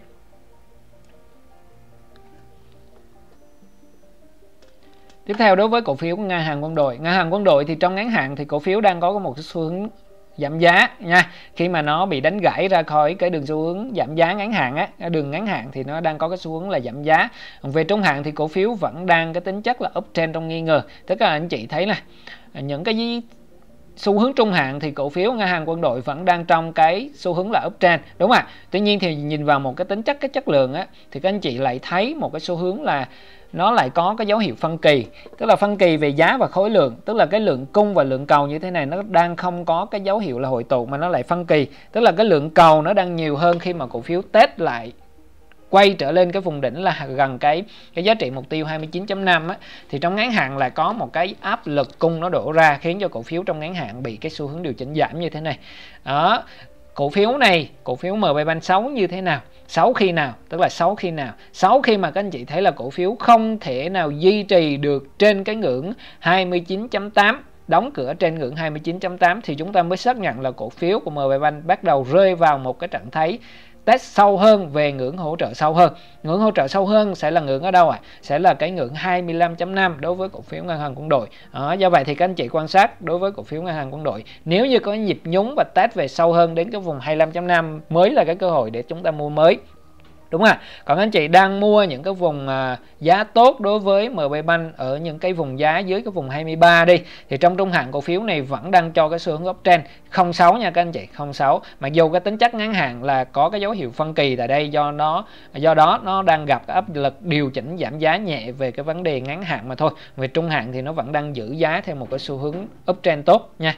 Tiếp theo đối với cổ phiếu của Ngân hàng Quân đội. Ngân hàng Quân đội thì trong ngắn hạn thì cổ phiếu đang có một cái xu hướng giảm giá nha. Khi mà nó bị đánh gãy ra khỏi cái đường xu hướng giảm giá ngắn hạn á, đường ngắn hạn thì nó đang có cái xu hướng là giảm giá. Còn về trung hạn thì cổ phiếu vẫn đang cái tính chất là uptrend trong nghi ngờ. Tức là anh chị thấy là những cái xu hướng trung hạn thì cổ phiếu Ngân hàng Quân đội vẫn đang trong cái xu hướng là uptrend, đúng không ạ? Tuy nhiên thì nhìn vào một cái tính chất cái chất lượng á, thì các anh chị lại thấy một cái xu hướng là nó lại có cái dấu hiệu phân kỳ, tức là phân kỳ về giá và khối lượng, tức là cái lượng cung và lượng cầu như thế này nó đang không có cái dấu hiệu là hội tụ mà nó lại phân kỳ, tức là cái lượng cầu nó đang nhiều hơn khi mà cổ phiếu test lại quay trở lên cái vùng đỉnh là gần cái giá trị mục tiêu 29.5 á, thì trong ngắn hạn là có một cái áp lực cung nó đổ ra khiến cho cổ phiếu trong ngắn hạn bị cái xu hướng điều chỉnh giảm như thế này. Đó, cổ phiếu này, cổ phiếu MB Bank xấu như thế nào? Xấu khi nào? Tức là xấu khi nào? Xấu khi mà các anh chị thấy là cổ phiếu không thể nào duy trì được trên cái ngưỡng 29.8. đóng cửa trên ngưỡng 29.8 thì chúng ta mới xác nhận là cổ phiếu của MB Bank bắt đầu rơi vào một cái trạng thái test sâu hơn về ngưỡng hỗ trợ sâu hơn. Ngưỡng hỗ trợ sâu hơn sẽ là ngưỡng ở đâu ạ? Sẽ là cái ngưỡng 25.5 đối với cổ phiếu Ngân hàng Quân đội. Do vậy thì các anh chị quan sát đối với cổ phiếu Ngân hàng Quân đội, nếu như có nhịp nhúng và test về sâu hơn đến cái vùng 25.5 mới là cái cơ hội để chúng ta mua mới. Đúng không ạ? Còn anh chị đang mua những cái vùng giá tốt đối với MB Bank ở những cái vùng giá dưới cái vùng 23 đi, thì trong trung hạn cổ phiếu này vẫn đang cho cái xu hướng uptrend 06 nha các anh chị, 06. Mặc dù cái tính chất ngắn hạn là có cái dấu hiệu phân kỳ tại đây, do đó nó đang gặp cái áp lực điều chỉnh giảm giá nhẹ về cái vấn đề ngắn hạn mà thôi. Về trung hạn thì nó vẫn đang giữ giá theo một cái xu hướng uptrend tốt nha.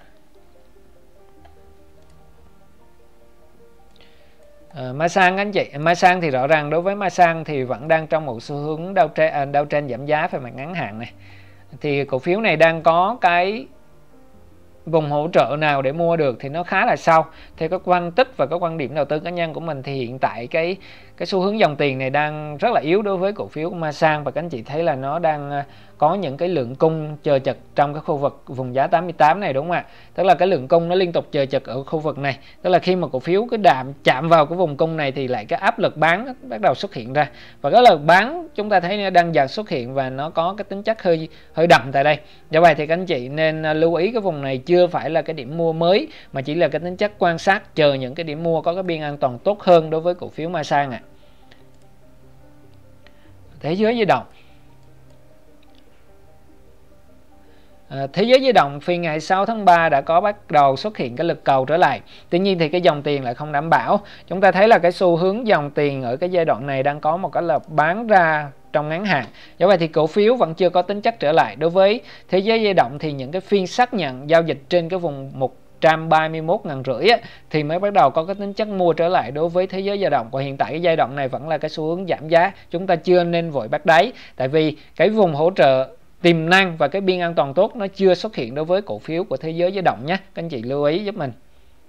Masan anh chị, Masan thì rõ ràng đối với Masan thì vẫn đang trong một xu hướng downtrend giảm giá về mặt ngắn hạn này. Thì cổ phiếu này đang có cái vùng hỗ trợ nào để mua được thì nó khá là sâu. Theo các phân tích và các quan điểm đầu tư cá nhân của mình thì hiện tại cái xu hướng dòng tiền này đang rất là yếu đối với cổ phiếu của Masan, và các anh chị thấy là nó đang có những cái lượng cung chờ chật trong cái khu vực vùng giá 88 này, đúng không ạ? Tức là cái lượng cung nó liên tục chờ chật ở khu vực này. Tức là khi mà cổ phiếu cái chạm vào cái vùng cung này thì lại cái áp lực bán bắt đầu xuất hiện ra. Và cái lực bán chúng ta thấy nó đang dần xuất hiện và nó có cái tính chất hơi đậm tại đây. Do vậy thì các anh chị nên lưu ý cái vùng này chưa phải là cái điểm mua mới, mà chỉ là cái tính chất quan sát, chờ những cái điểm mua có cái biên an toàn tốt hơn đối với cổ phiếu Masan ạ. Thế giới di động. Thế giới di động phiên ngày 6 tháng 3 đã có bắt đầu xuất hiện cái lực cầu trở lại. Tuy nhiên thì cái dòng tiền lại không đảm bảo. Chúng ta thấy là cái xu hướng dòng tiền ở cái giai đoạn này đang có một cái là bán ra trong ngắn hạn. Do vậy thì cổ phiếu vẫn chưa có tính chất trở lại. Đối với thế giới di động thì những cái phiên xác nhận giao dịch trên cái vùng 131.500 thì mới bắt đầu có cái tính chất mua trở lại đối với thế giới di động. Và hiện tại cái giai đoạn này vẫn là cái xu hướng giảm giá, chúng ta chưa nên vội bắt đáy, tại vì cái vùng hỗ trợ tiềm năng và cái biên an toàn tốt nó chưa xuất hiện đối với cổ phiếu của thế giới di động nhé. Các anh chị lưu ý giúp mình.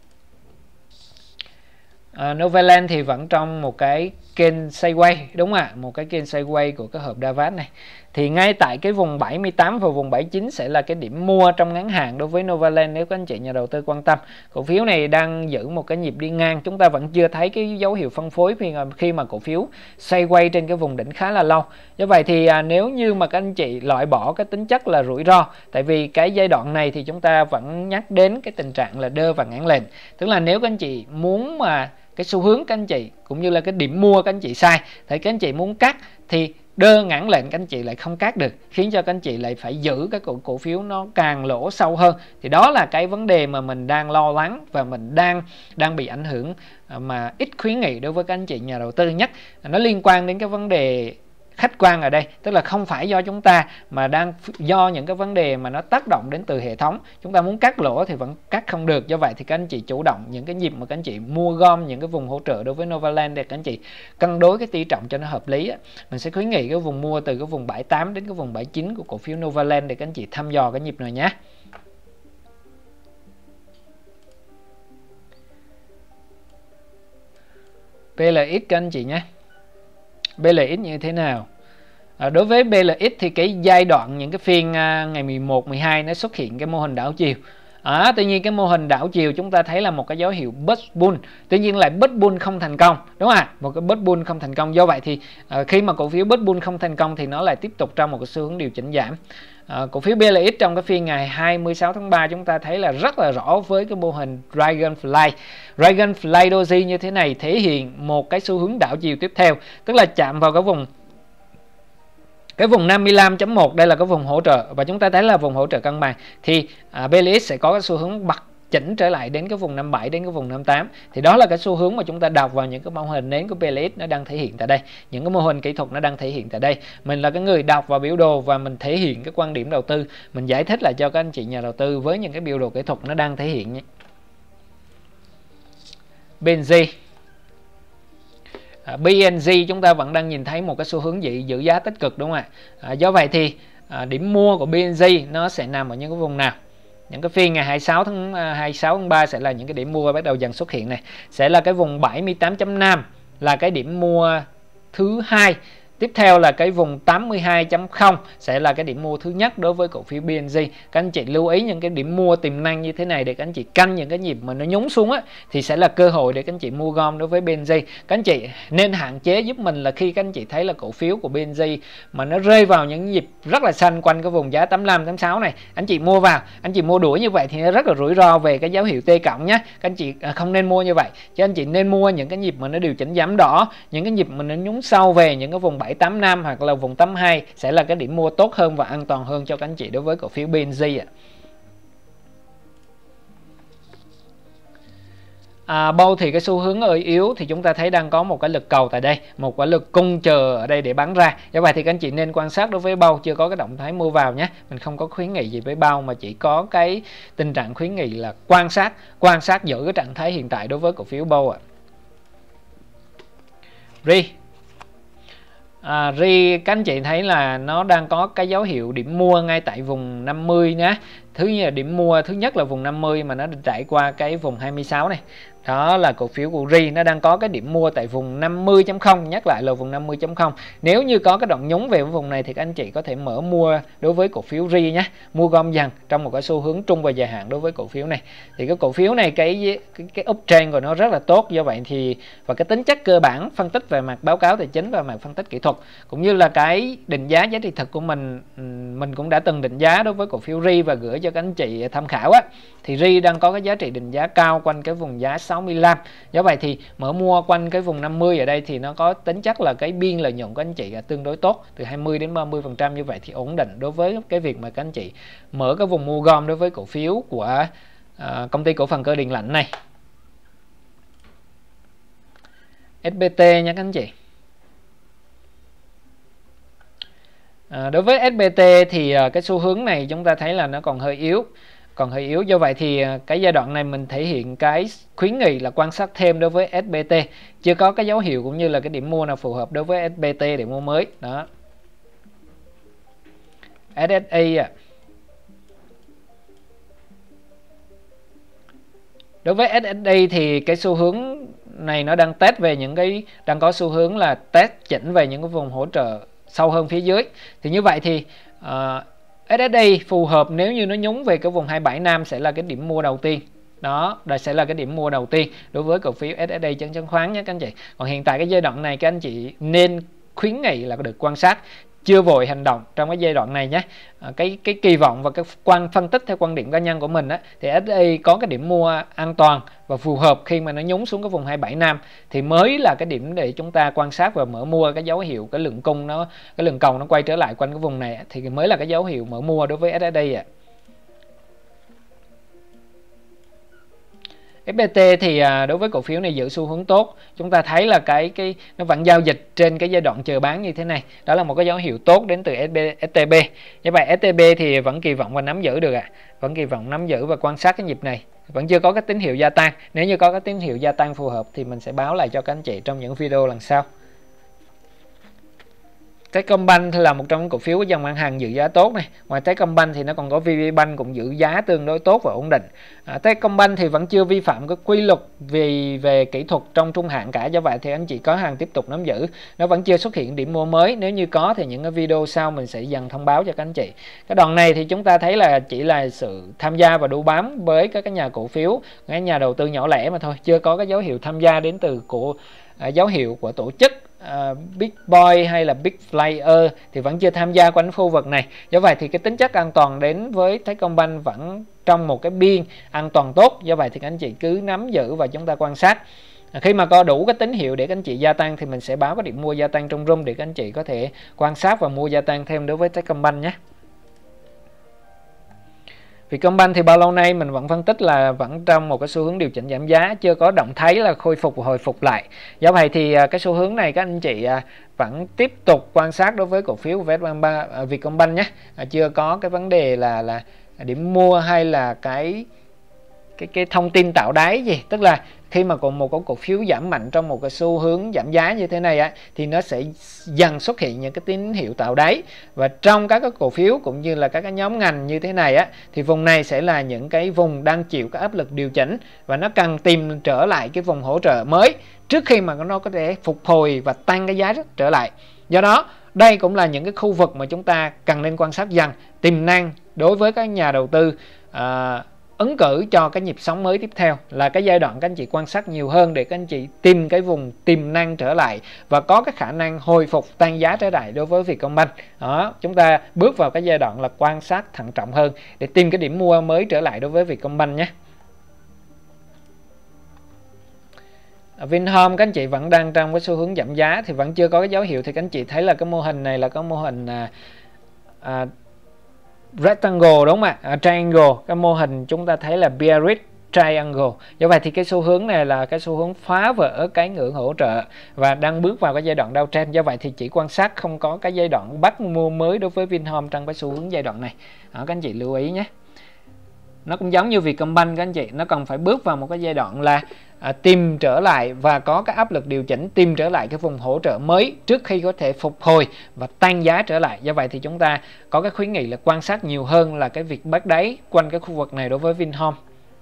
Novaland thì vẫn trong một cái kênh sideways, đúng không ạ? Một cái kênh sideways của cái hộp Davat này. Thì ngay tại cái vùng 78 và vùng 79 sẽ là cái điểm mua trong ngắn hạn đối với Novaland nếu các anh chị nhà đầu tư quan tâm. Cổ phiếu này đang giữ một cái nhịp đi ngang, chúng ta vẫn chưa thấy cái dấu hiệu phân phối khi mà cổ phiếu sideways trên cái vùng đỉnh khá là lâu. Do vậy thì nếu như mà các anh chị loại bỏ cái tính chất là rủi ro, tại vì cái giai đoạn này thì chúng ta vẫn nhắc đến cái tình trạng là đơ và ngắn lệnh. Tức là nếu các anh chị muốn mà cái xu hướng các anh chị cũng như là cái điểm mua các anh chị sai, thì các anh chị muốn cắt thì đơ ngắn lệnh các anh chị lại không cắt được, khiến cho các anh chị lại phải giữ cái cổ phiếu nó càng lỗ sâu hơn. Thì đó là cái vấn đề mà mình đang lo lắng và mình đang bị ảnh hưởng, mà ít khuyến nghị đối với các anh chị nhà đầu tư nhất. Nó liên quan đến cái vấn đề khách quan ở đây, tức là không phải do chúng ta mà đang do những cái vấn đề mà nó tác động đến từ hệ thống. Chúng ta muốn cắt lỗ thì vẫn cắt không được. Do vậy thì các anh chị chủ động những cái nhịp mà các anh chị mua gom những cái vùng hỗ trợ đối với Novaland để các anh chị cân đối cái tỷ trọng cho nó hợp lý. Mình sẽ khuyến nghị cái vùng mua từ cái vùng 78 đến cái vùng 79 của cổ phiếu Novaland để các anh chị thăm dò cái nhịp này nhé. PLX các anh chị nhé. BLX như thế nào? Đối với BLX thì cái giai đoạn những cái phiên ngày 11, 12 nó xuất hiện cái mô hình đảo chiều. Tuy nhiên cái mô hình đảo chiều chúng ta thấy là một cái dấu hiệu push bull, tuy nhiên lại push bull không thành công, đúng không ạ? Một cái push bull không thành công. Do vậy thì khi mà cổ phiếu push bull không thành công thì nó lại tiếp tục trong một cái xu hướng điều chỉnh giảm. Cổ phiếu BLX trong cái phiên ngày 26 tháng 3 chúng ta thấy là rất là rõ với cái mô hình Dragonfly. Dragonfly Doji như thế này thể hiện một cái xu hướng đảo chiều tiếp theo, tức là chạm vào cái vùng 55.1, đây là cái vùng hỗ trợ và chúng ta thấy là vùng hỗ trợ cân bằng, thì BLX sẽ có cái xu hướng bật chỉnh trở lại đến cái vùng 57 đến cái vùng 58. Thì đó là cái xu hướng mà chúng ta đọc vào những cái mô hình nến của BLX nó đang thể hiện tại đây. Những cái mô hình kỹ thuật nó đang thể hiện tại đây. Mình là cái người đọc vào biểu đồ và mình thể hiện cái quan điểm đầu tư, mình giải thích lại cho các anh chị nhà đầu tư với những cái biểu đồ kỹ thuật nó đang thể hiện nhé. BNG BNG chúng ta vẫn đang nhìn thấy một cái xu hướng giữ giá tích cực, đúng không ạ? Do vậy thì điểm mua của BNG nó sẽ nằm ở những cái vùng nào? Những cái phiên ngày 26 tháng 3 sẽ là những cái điểm mua bắt đầu dần xuất hiện này. Sẽ là cái vùng 78.5 là cái điểm mua thứ hai Tiếp theo là cái vùng 82.0 sẽ là cái điểm mua thứ nhất đối với cổ phiếu BNG. Các anh chị lưu ý những cái điểm mua tiềm năng như thế này để các anh chị canh những cái nhịp mà nó nhúng xuống á, thì sẽ là cơ hội để các anh chị mua gom đối với BNG. Các anh chị nên hạn chế giúp mình là khi các anh chị thấy là cổ phiếu của BNG mà nó rơi vào những nhịp rất là xanh quanh cái vùng giá 85, 86 này, anh chị mua vào, anh chị mua đuổi như vậy thì nó rất là rủi ro về cái dấu hiệu T cộng nhé. Các anh chị không nên mua như vậy, chứ anh chị nên mua những cái nhịp mà nó điều chỉnh giảm đỏ, những cái nhịp mà nó nhúng sâu về những cái vùng 785 hoặc là vùng 82 sẽ là cái điểm mua tốt hơn và an toàn hơn cho các anh chị đối với cổ phiếu BNG ạ. Bâu thì cái xu hướng hơi yếu thì chúng ta thấy đang có một cái lực cầu tại đây, một cái lực cung chờ ở đây để bắn ra. Do vậy thì các anh chị nên quan sát đối với bâu, chưa có cái động thái mua vào nhé. Mình không có khuyến nghị gì với bâu, mà chỉ có cái tình trạng khuyến nghị là quan sát giữ cái trạng thái hiện tại đối với cổ phiếu bâu ạ. RI các anh chị thấy là nó đang có cái dấu hiệu điểm mua ngay tại vùng 50 nhé. Điểm mua thứ nhất là vùng 50 mà nó trải qua cái vùng 26 này. Đó là cổ phiếu của RI, nó đang có cái điểm mua tại vùng 50.0, nhắc lại là vùng 50.0. Nếu như có cái đoạn nhúng về vùng này thì các anh chị có thể mở mua đối với cổ phiếu RI nhé, mua gom dần trong một cái xu hướng trung và dài hạn đối với cổ phiếu này. Thì cái cổ phiếu này cái uptrend của nó rất là tốt, do vậy thì và cái tính chất cơ bản phân tích về mặt báo cáo tài chính và mặt phân tích kỹ thuật cũng như là cái định giá giá trị thực của mình cũng đã từng định giá đối với cổ phiếu RI và gửi cho các anh chị tham khảo á. Thì RI đang có cái giá trị định giá cao quanh cái vùng giá 65. Do vậy thì mở mua quanh cái vùng 50 ở đây thì nó có tính chất là cái biên lợi nhuận của anh chị tương đối tốt, từ 20 đến 30%, như vậy thì ổn định đối với cái việc mà các anh chị mở cái vùng mua gom đối với cổ phiếu của công ty cổ phần cơ điện lạnh này. SBT nha các anh chị. Đối với SBT thì cái xu hướng này chúng ta thấy là nó còn hơi yếu. Do vậy thì cái giai đoạn này mình thể hiện cái khuyến nghị là quan sát thêm đối với SBT, chưa có cái dấu hiệu cũng như là cái điểm mua nào phù hợp đối với SBT để mua mới đó. SSI đối với SSI thì cái xu hướng này nó đang test về những cái đang có xu hướng là test chỉnh về những cái vùng hỗ trợ sâu hơn phía dưới. Thì như vậy thì SSI phù hợp nếu như nó nhúng về cái vùng 27.5 sẽ là cái điểm mua đầu tiên. Đó, đây sẽ là cái điểm mua đầu tiên đối với cổ phiếu SSI chứng khoán nhé các anh chị. Còn hiện tại cái giai đoạn này các anh chị nên khuyến nghị là được quan sát, chưa vội hành động trong cái giai đoạn này nhé. Cái kỳ vọng và cái phân tích theo quan điểm cá nhân của mình á, thì SSI có cái điểm mua an toàn và phù hợp khi mà nó nhúng xuống cái vùng 27.5 thì mới là cái điểm để chúng ta quan sát và mở mua. Cái dấu hiệu cái lượng cầu nó quay trở lại quanh cái vùng này thì mới là cái dấu hiệu mở mua đối với SSI ạ. FPT thì đối với cổ phiếu này giữ xu hướng tốt. Chúng ta thấy là nó vẫn giao dịch trên cái giai đoạn chờ bán như thế này. Đó là một cái dấu hiệu tốt đến từ STB. Như vậy STB thì vẫn kỳ vọng và nắm giữ được ạ. Vẫn kỳ vọng nắm giữ và quan sát cái nhịp này. Vẫn chưa có cái tín hiệu gia tăng. Nếu như có cái tín hiệu gia tăng phù hợp thì mình sẽ báo lại cho các anh chị trong những video lần sau. Techcombank là một trong những cổ phiếu của dòng ngân hàng giữ giá tốt này. Ngoài Techcombank thì nó còn có VPBank cũng giữ giá tương đối tốt và ổn định. Techcombank thì vẫn chưa vi phạm cái quy luật về kỹ thuật trong trung hạn cả, do vậy thì anh chị có hàng tiếp tục nắm giữ. Nó vẫn chưa xuất hiện điểm mua mới, nếu như có thì những cái video sau mình sẽ dần thông báo cho các anh chị. Cái đoạn này thì chúng ta thấy là chỉ là sự tham gia và đu bám với các cái nhà cổ phiếu, các nhà đầu tư nhỏ lẻ mà thôi, chưa có cái dấu hiệu tham gia đến từ dấu hiệu của tổ chức Big Boy hay là Big Player thì vẫn chưa tham gia quanh khu vực này. Do vậy thì cái tính chất an toàn đến với Techcombank vẫn trong một cái biên an toàn tốt. Do vậy thì các anh chị cứ nắm giữ và chúng ta quan sát. Khi mà có đủ cái tín hiệu để các anh chị gia tăng thì mình sẽ báo cái điểm mua gia tăng trong room để các anh chị có thể quan sát và mua gia tăng thêm đối với Techcombank nhé. Vietcombank thì bao lâu nay mình vẫn phân tích là vẫn trong một cái xu hướng điều chỉnh giảm giá, chưa có động thái là khôi phục và hồi phục lại. Do vậy thì cái xu hướng này các anh chị vẫn tiếp tục quan sát đối với cổ phiếu của Vietcombank nhé. Chưa có cái vấn đề là điểm mua hay là cái thông tin tạo đáy gì. Tức là khi mà còn một cổ phiếu giảm mạnh trong một cái xu hướng giảm giá như thế này thì nó sẽ dần xuất hiện những cái tín hiệu tạo đáy. Và trong các cái cổ phiếu cũng như là các cái nhóm ngành như thế này thì vùng này sẽ là những cái vùng đang chịu cái áp lực điều chỉnh và nó cần tìm trở lại cái vùng hỗ trợ mới trước khi mà nó có thể phục hồi và tăng cái giá trở lại. Do đó đây cũng là những cái khu vực mà chúng ta cần nên quan sát dần, tiềm năng đối với các nhà đầu tư ứng cử cho cái nhịp sóng mới tiếp theo là cái giai đoạn các anh chị quan sát nhiều hơn để các anh chị tìm cái vùng tiềm năng trở lại và có cái khả năng hồi phục tăng giá trở lại đối với Vietcombank. Đó, chúng ta bước vào cái giai đoạn là quan sát thận trọng hơn để tìm cái điểm mua mới trở lại đối với Vietcombank nhé. Vinhome các anh chị vẫn đang trong cái xu hướng giảm giá thì vẫn chưa có cái dấu hiệu, thì các anh chị thấy là cái mô hình này là cái mô hình rectangle đúng không ạ? Triangle, cái mô hình chúng ta thấy là bearish triangle. Do vậy thì cái xu hướng này là cái xu hướng phá vỡ cái ngưỡng hỗ trợ và đang bước vào cái giai đoạn downtrend. Do vậy thì chỉ quan sát, không có cái giai đoạn bắt mua mới đối với Vinhome trong cái xu hướng giai đoạn này. Đó, các anh chị lưu ý nhé. Nó cũng giống như Vietcombank các anh chị, nó cần phải bước vào một cái giai đoạn là tìm trở lại và có cái áp lực điều chỉnh, tìm trở lại cái vùng hỗ trợ mới trước khi có thể phục hồi và tăng giá trở lại. Do vậy thì chúng ta có cái khuyến nghị là quan sát nhiều hơn là cái việc bắt đáy quanh cái khu vực này đối với Vinhome.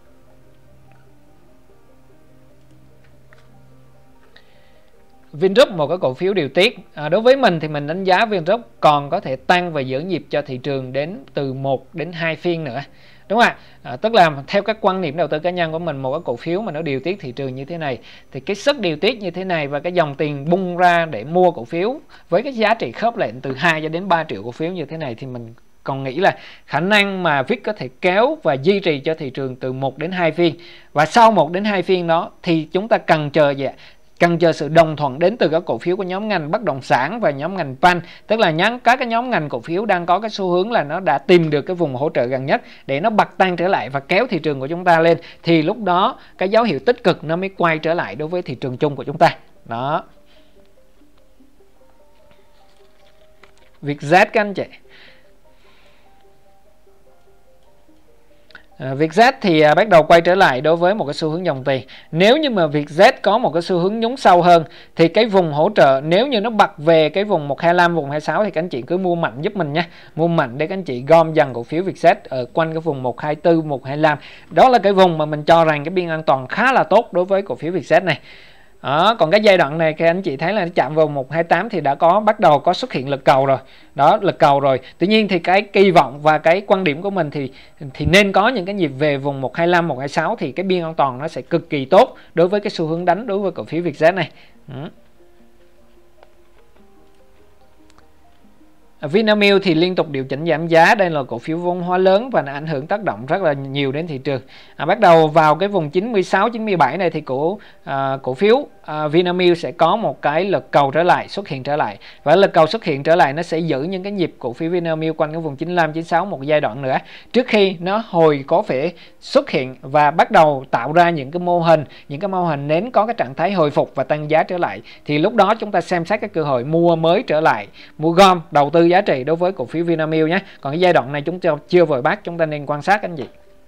Vingroup, một cái cổ phiếu điều tiết. Đối với mình thì mình đánh giá Vingroup còn có thể tăng và giữ nhịp cho thị trường đến từ 1 đến 2 phiên nữa. Đúng không ạ? Tức là theo các quan niệm đầu tư cá nhân của mình, một cái cổ phiếu mà nó điều tiết thị trường như thế này thì cái sức điều tiết như thế này và cái dòng tiền bung ra để mua cổ phiếu với cái giá trị khớp lệnh từ 2 cho đến 3 triệu cổ phiếu như thế này thì mình còn nghĩ là khả năng mà VIX có thể kéo và duy trì cho thị trường từ 1 đến 2 phiên. Và sau 1 đến 2 phiên đó thì chúng ta cần chờ sự đồng thuận đến từ các cổ phiếu của nhóm ngành bất động sản và nhóm ngành PAN, tức là các cái nhóm ngành cổ phiếu đang có cái xu hướng là nó đã tìm được cái vùng hỗ trợ gần nhất để nó bật tăng trở lại và kéo thị trường của chúng ta lên, thì lúc đó cái dấu hiệu tích cực nó mới quay trở lại đối với thị trường chung của chúng ta. Đó. Vietjet các anh chị. Vietjet thì bắt đầu quay trở lại đối với một cái xu hướng dòng tiền. Nếu như mà Vietjet có một cái xu hướng nhúng sâu hơn thì cái vùng hỗ trợ nếu như nó bật về cái vùng 125, vùng 26 thì các anh chị cứ mua mạnh giúp mình nhé. Mua mạnh để các anh chị gom dần cổ phiếu Vietjet ở quanh cái vùng 124, 125. Đó là cái vùng mà mình cho rằng cái biên an toàn khá là tốt đối với cổ phiếu Vietjet này. Đó, còn cái giai đoạn này các anh chị thấy là nó chạm vào 128 thì đã bắt đầu có xuất hiện lực cầu rồi. Đó, lực cầu rồi. Tuy nhiên thì cái kỳ vọng và cái quan điểm của mình thì nên có những cái nhịp về vùng 125, 126 thì cái biên an toàn nó sẽ cực kỳ tốt đối với cái xu hướng đánh đối với cổ phiếu Vietjet này. Vinamilk thì liên tục điều chỉnh giảm giá. Đây là cổ phiếu vốn hóa lớn và nó ảnh hưởng tác động rất là nhiều đến thị trường. Bắt đầu vào cái vùng 96, 97 này thì cổ phiếu Vinamilk sẽ có một cái lực cầu xuất hiện trở lại. Và lực cầu xuất hiện trở lại nó sẽ giữ những cái nhịp cổ phiếu Vinamilk quanh cái vùng 95, 96 một giai đoạn nữa trước khi nó có thể xuất hiện và bắt đầu tạo ra những cái mô hình nến có cái trạng thái hồi phục và tăng giá trở lại. Thì lúc đó chúng ta xem xét cái cơ hội mua mới trở lại, mua gom, đầu tư giá trị đối với cổ phiếu Vinamilk nhé. Còn cái giai đoạn này chúng ta chưa vội bắt, chúng ta nên quan sát anh chị.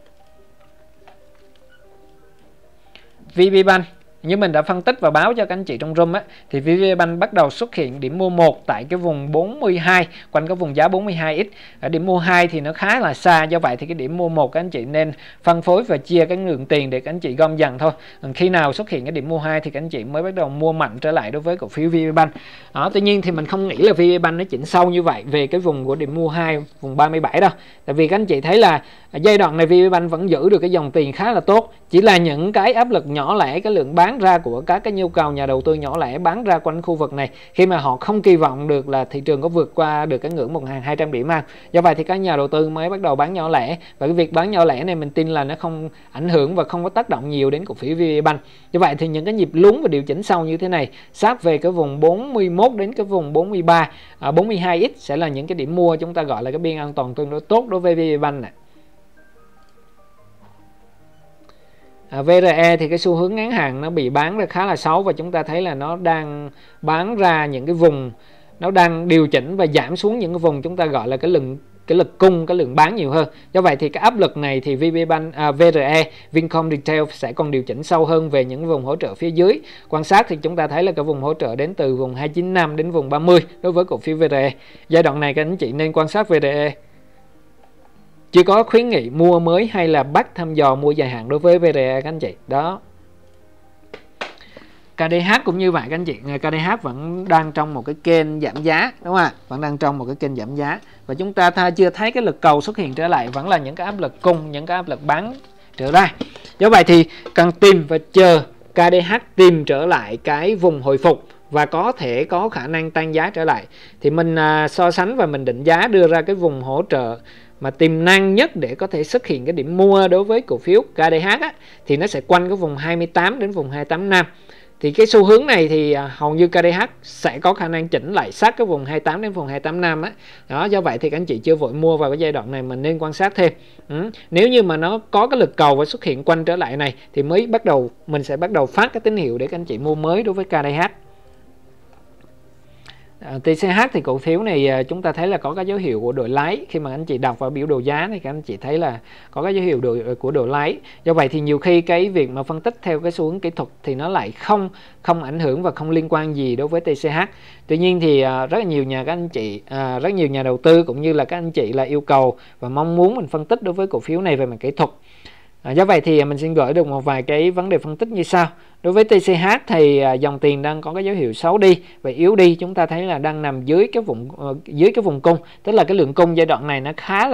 VPBank như mình đã phân tích và báo cho các anh chị trong room á, thì VPBank bắt đầu xuất hiện điểm mua 1 tại cái vùng 42, quanh cái vùng giá 42x. Ở điểm mua 2 thì nó khá là xa, do vậy thì cái điểm mua 1 các anh chị nên phân phối và chia cái lượng tiền để các anh chị gom dần thôi. Khi nào xuất hiện cái điểm mua 2 thì các anh chị mới bắt đầu mua mạnh trở lại đối với cổ phiếu VPBank. Đó, tuy nhiên thì mình không nghĩ là VPBank nó chỉnh sâu như vậy về cái vùng của điểm mua 2, vùng 37 đâu. Tại vì các anh chị thấy là giai đoạn này VPBank vẫn giữ được cái dòng tiền khá là tốt, chỉ là những cái áp lực nhỏ lẻ, cái lượng bán ra của các cái nhu cầu nhà đầu tư nhỏ lẻ bán ra quanh khu vực này khi mà họ không kỳ vọng được là thị trường có vượt qua được cái ngưỡng 1.200 điểm ăn. Do vậy thì các nhà đầu tư mới bắt đầu bán nhỏ lẻ, và cái việc bán nhỏ lẻ này mình tin là nó không ảnh hưởng và không có tác động nhiều đến cổ phiếu VPBank. Do vậy thì những cái nhịp lún và điều chỉnh sâu như thế này sát về cái vùng 41 đến cái vùng 43, 42x sẽ là những cái điểm mua chúng ta gọi là cái biên an toàn tương đối tốt đối với VPBank này. VRE thì cái xu hướng ngắn hạn nó bị bán ra khá là xấu, và chúng ta thấy là nó đang bán ra những cái vùng, nó đang điều chỉnh và giảm xuống những cái vùng chúng ta gọi là cái lực cung, cái lượng bán nhiều hơn. Do vậy thì cái áp lực này thì VRE, Vincom Retail sẽ còn điều chỉnh sâu hơn về những vùng hỗ trợ phía dưới. Quan sát thì chúng ta thấy là cái vùng hỗ trợ đến từ vùng 295 đến vùng 30 đối với cổ phiếu VRE. Giai đoạn này các anh chị nên quan sát VRE. Chưa có khuyến nghị mua mới hay là bắt thăm dò mua dài hạn đối với VRE các anh chị. Đó. KDH cũng như vậy các anh chị. KDH vẫn đang trong một cái kênh giảm giá, đúng không ạ? Vẫn đang trong một cái kênh giảm giá. Và chúng ta chưa thấy cái lực cầu xuất hiện trở lại, vẫn là những cái áp lực cung, những cái áp lực bán trở ra. Do vậy thì cần tìm và chờ KDH tìm trở lại cái vùng hồi phục và có thể có khả năng tăng giá trở lại, thì mình so sánh và mình định giá đưa ra cái vùng hỗ trợ mà tiềm năng nhất để có thể xuất hiện cái điểm mua đối với cổ phiếu KDH á, thì nó sẽ quanh cái vùng 28 đến vùng 285. Thì cái xu hướng này thì hầu như KDH sẽ có khả năng chỉnh lại sát cái vùng 28 đến vùng 285 á. Đó, do vậy thì các anh chị chưa vội mua vào cái giai đoạn này, mình nên quan sát thêm. Nếu như mà nó có cái lực cầu và xuất hiện quanh trở lại này thì mới mình sẽ bắt đầu phát cái tín hiệu để các anh chị mua mới đối với KDH. TCH thì cổ phiếu này chúng ta thấy là có cái dấu hiệu của đội lái. Khi mà anh chị đọc vào biểu đồ giá thì các anh chị thấy là có cái dấu hiệu của đội lái. Do vậy thì nhiều khi cái việc mà phân tích theo cái xu hướng kỹ thuật thì nó lại không ảnh hưởng và không liên quan gì đối với TCH. Tuy nhiên thì rất là nhiều nhà các anh chị, rất nhiều nhà đầu tư cũng như là các anh chị là yêu cầu và mong muốn mình phân tích đối với cổ phiếu này về mặt kỹ thuật. Do vậy thì mình xin gửi được một vài cái vấn đề phân tích như sau. Đối với TCH thì dòng tiền đang có cái dấu hiệu xấu đi và yếu đi, chúng ta thấy là đang nằm dưới cái vùng cung, tức là cái lượng cung giai đoạn này nó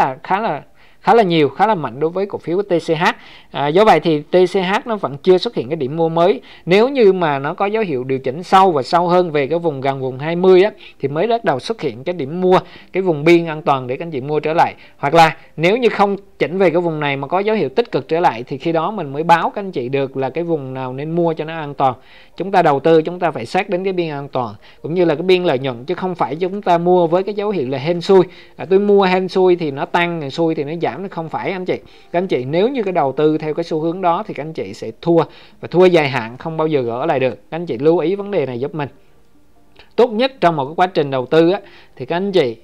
khá là nhiều, khá là mạnh đối với cổ phiếu của TCH. Do vậy thì TCH nó vẫn chưa xuất hiện cái điểm mua mới. Nếu như mà nó có dấu hiệu điều chỉnh sâu và sâu hơn về cái vùng gần vùng 20 á, thì mới bắt đầu xuất hiện cái điểm mua, cái vùng biên an toàn để các anh chị mua trở lại. Hoặc là nếu như không chỉnh về cái vùng này mà có dấu hiệu tích cực trở lại thì khi đó mình mới báo các anh chị được là cái vùng nào nên mua cho nó an toàn. Chúng ta đầu tư chúng ta phải xét đến cái biên an toàn cũng như là cái biên lợi nhuận, chứ không phải chúng ta mua với cái dấu hiệu là hên xui. Tôi mua hên xui thì nó tăng, xui thì nó giảm, nó không phải anh chị. Các anh chị nếu như cái đầu tư theo cái xu hướng đó thì các anh chị sẽ thua, và thua dài hạn không bao giờ gỡ lại được. Các anh chị lưu ý vấn đề này giúp mình. Tốt nhất trong một cái quá trình đầu tư á, thì các anh chị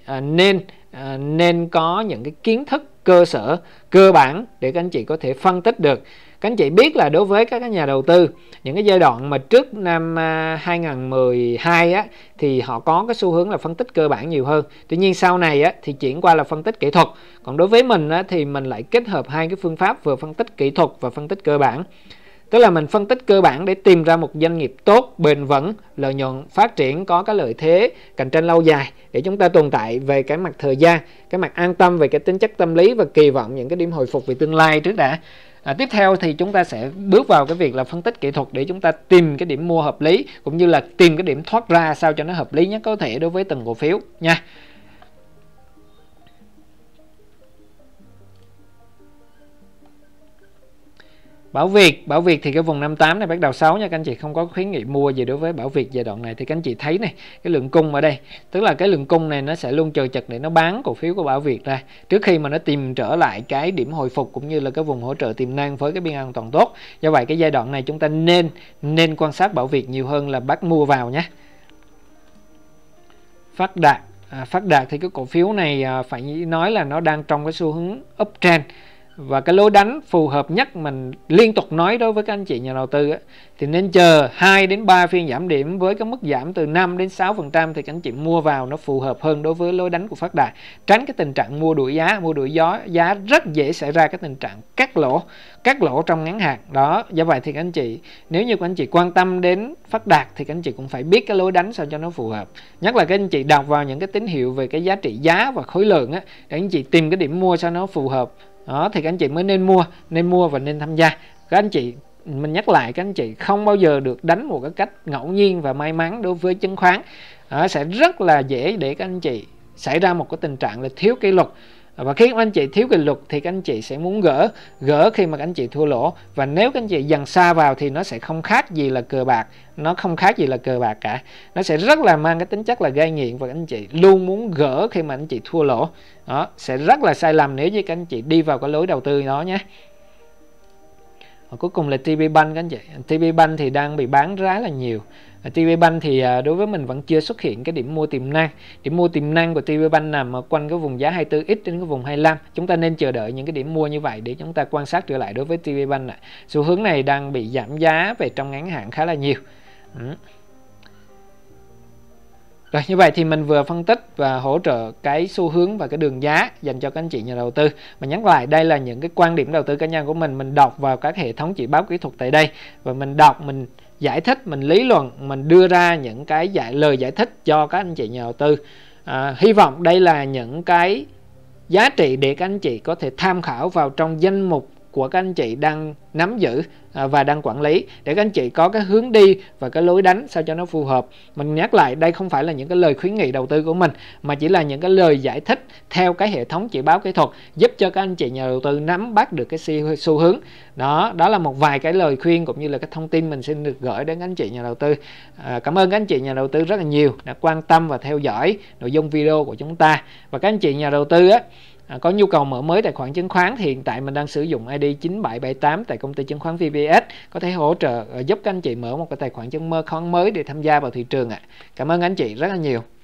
nên có những cái kiến thức cơ sở, cơ bản để các anh chị có thể phân tích được. Các anh chị biết là đối với các nhà đầu tư, những cái giai đoạn mà trước năm 2012 á, thì họ có cái xu hướng là phân tích cơ bản nhiều hơn. Tuy nhiên sau này á, thì chuyển qua là phân tích kỹ thuật. Còn đối với mình á, thì mình lại kết hợp hai cái phương pháp, vừa phân tích kỹ thuật và phân tích cơ bản. Tức là mình phân tích cơ bản để tìm ra một doanh nghiệp tốt, bền vững, lợi nhuận, phát triển, có cái lợi thế, cạnh tranh lâu dài để chúng ta tồn tại về cái mặt thời gian, cái mặt an tâm về cái tính chất tâm lý và kỳ vọng những cái điểm hồi phục về tương lai trước đã. Tiếp theo thì chúng ta sẽ bước vào cái việc là phân tích kỹ thuật để chúng ta tìm cái điểm mua hợp lý cũng như là tìm cái điểm thoát ra sao cho nó hợp lý nhất có thể đối với từng cổ phiếu nha. Bảo Việt thì cái vùng 58 này bắt đầu xấu nha các anh chị, không có khuyến nghị mua gì đối với Bảo Việt giai đoạn này. Thì các anh chị thấy này, cái lượng cung ở đây, tức là cái lượng cung này nó sẽ luôn chờ chật để nó bán cổ phiếu của Bảo Việt ra trước khi mà nó tìm trở lại cái điểm hồi phục cũng như là cái vùng hỗ trợ tiềm năng với cái biên an toàn tốt. Do vậy cái giai đoạn này chúng ta nên quan sát Bảo Việt nhiều hơn là bắt mua vào nhé. Phát Đạt thì cái cổ phiếu này phải nói là nó đang trong cái xu hướng uptrend. Và cái lối đánh phù hợp nhất mình liên tục nói đối với các anh chị nhà đầu tư á, thì nên chờ 2 đến 3 phiên giảm điểm với cái mức giảm từ 5 đến 6% thì các anh chị mua vào nó phù hợp hơn đối với lối đánh của Phát Đạt. Tránh cái tình trạng mua đuổi giá rất dễ xảy ra cái tình trạng cắt lỗ trong ngắn hạn đó. Do vậy thì các anh chị, nếu như các anh chị quan tâm đến Phát Đạt thì các anh chị cũng phải biết cái lối đánh sao cho nó phù hợp. Nhất là các anh chị đọc vào những cái tín hiệu về cái giá trị giá và khối lượng á, để anh chị tìm cái điểm mua sao nó phù hợp. Đó thì các anh chị mới nên mua và nên tham gia. Các anh chị, mình nhắc lại, các anh chị không bao giờ được đánh một cái cách ngẫu nhiên và may mắn đối với chứng khoán. Sẽ rất là dễ để các anh chị xảy ra một cái tình trạng là thiếu kỷ luật. Và khi các anh chị thiếu kỷ luật thì các anh chị sẽ muốn gỡ khi mà các anh chị thua lỗ. Và nếu các anh chị dần xa vào thì nó sẽ không khác gì là cờ bạc. Cả. Nó sẽ rất là mang cái tính chất là gây nghiện và các anh chị luôn muốn gỡ khi mà anh chị thua lỗ. Đó, sẽ rất là sai lầm nếu như các anh chị đi vào cái lối đầu tư đó nhé. Cuối cùng là TPBank các anh chị. TPBank thì đang bị bán giá là nhiều. TPBank thì đối với mình vẫn chưa xuất hiện cái điểm mua tiềm năng. Điểm mua tiềm năng của TPBank nằm ở quanh cái vùng giá 24x đến cái vùng 25. Chúng ta nên chờ đợi những cái điểm mua như vậy để chúng ta quan sát trở lại đối với TPBank này. Xu hướng này đang bị giảm giá về trong ngắn hạn khá là nhiều. Rồi, như vậy thì mình vừa phân tích và hỗ trợ cái xu hướng và cái đường giá dành cho các anh chị nhà đầu tư. Mình nhắc lại, đây là những cái quan điểm đầu tư cá nhân của mình đọc vào các hệ thống chỉ báo kỹ thuật tại đây và mình đọc, mình giải thích, mình lý luận, mình đưa ra những cái lời giải thích cho các anh chị nhà đầu tư. Hy vọng đây là những cái giá trị để các anh chị có thể tham khảo vào trong danh mục của các anh chị đang nắm giữ và đang quản lý, để các anh chị có cái hướng đi và cái lối đánh sao cho nó phù hợp. Mình nhắc lại, đây không phải là những cái lời khuyến nghị đầu tư của mình, mà chỉ là những cái lời giải thích theo cái hệ thống chỉ báo kỹ thuật, giúp cho các anh chị nhà đầu tư nắm bắt được cái xu hướng. Đó là một vài cái lời khuyên cũng như là cái thông tin mình xin được gửi đến các anh chị nhà đầu tư. Cảm ơn các anh chị nhà đầu tư rất là nhiều đã quan tâm và theo dõi nội dung video của chúng ta. Và các anh chị nhà đầu tư có nhu cầu mở mới tài khoản chứng khoán thì hiện tại mình đang sử dụng ID 9778 tại công ty chứng khoán VPS, có thể hỗ trợ giúp các anh chị mở một cái tài khoản chứng khoán mới để tham gia vào thị trường. Cảm ơn anh chị rất là nhiều.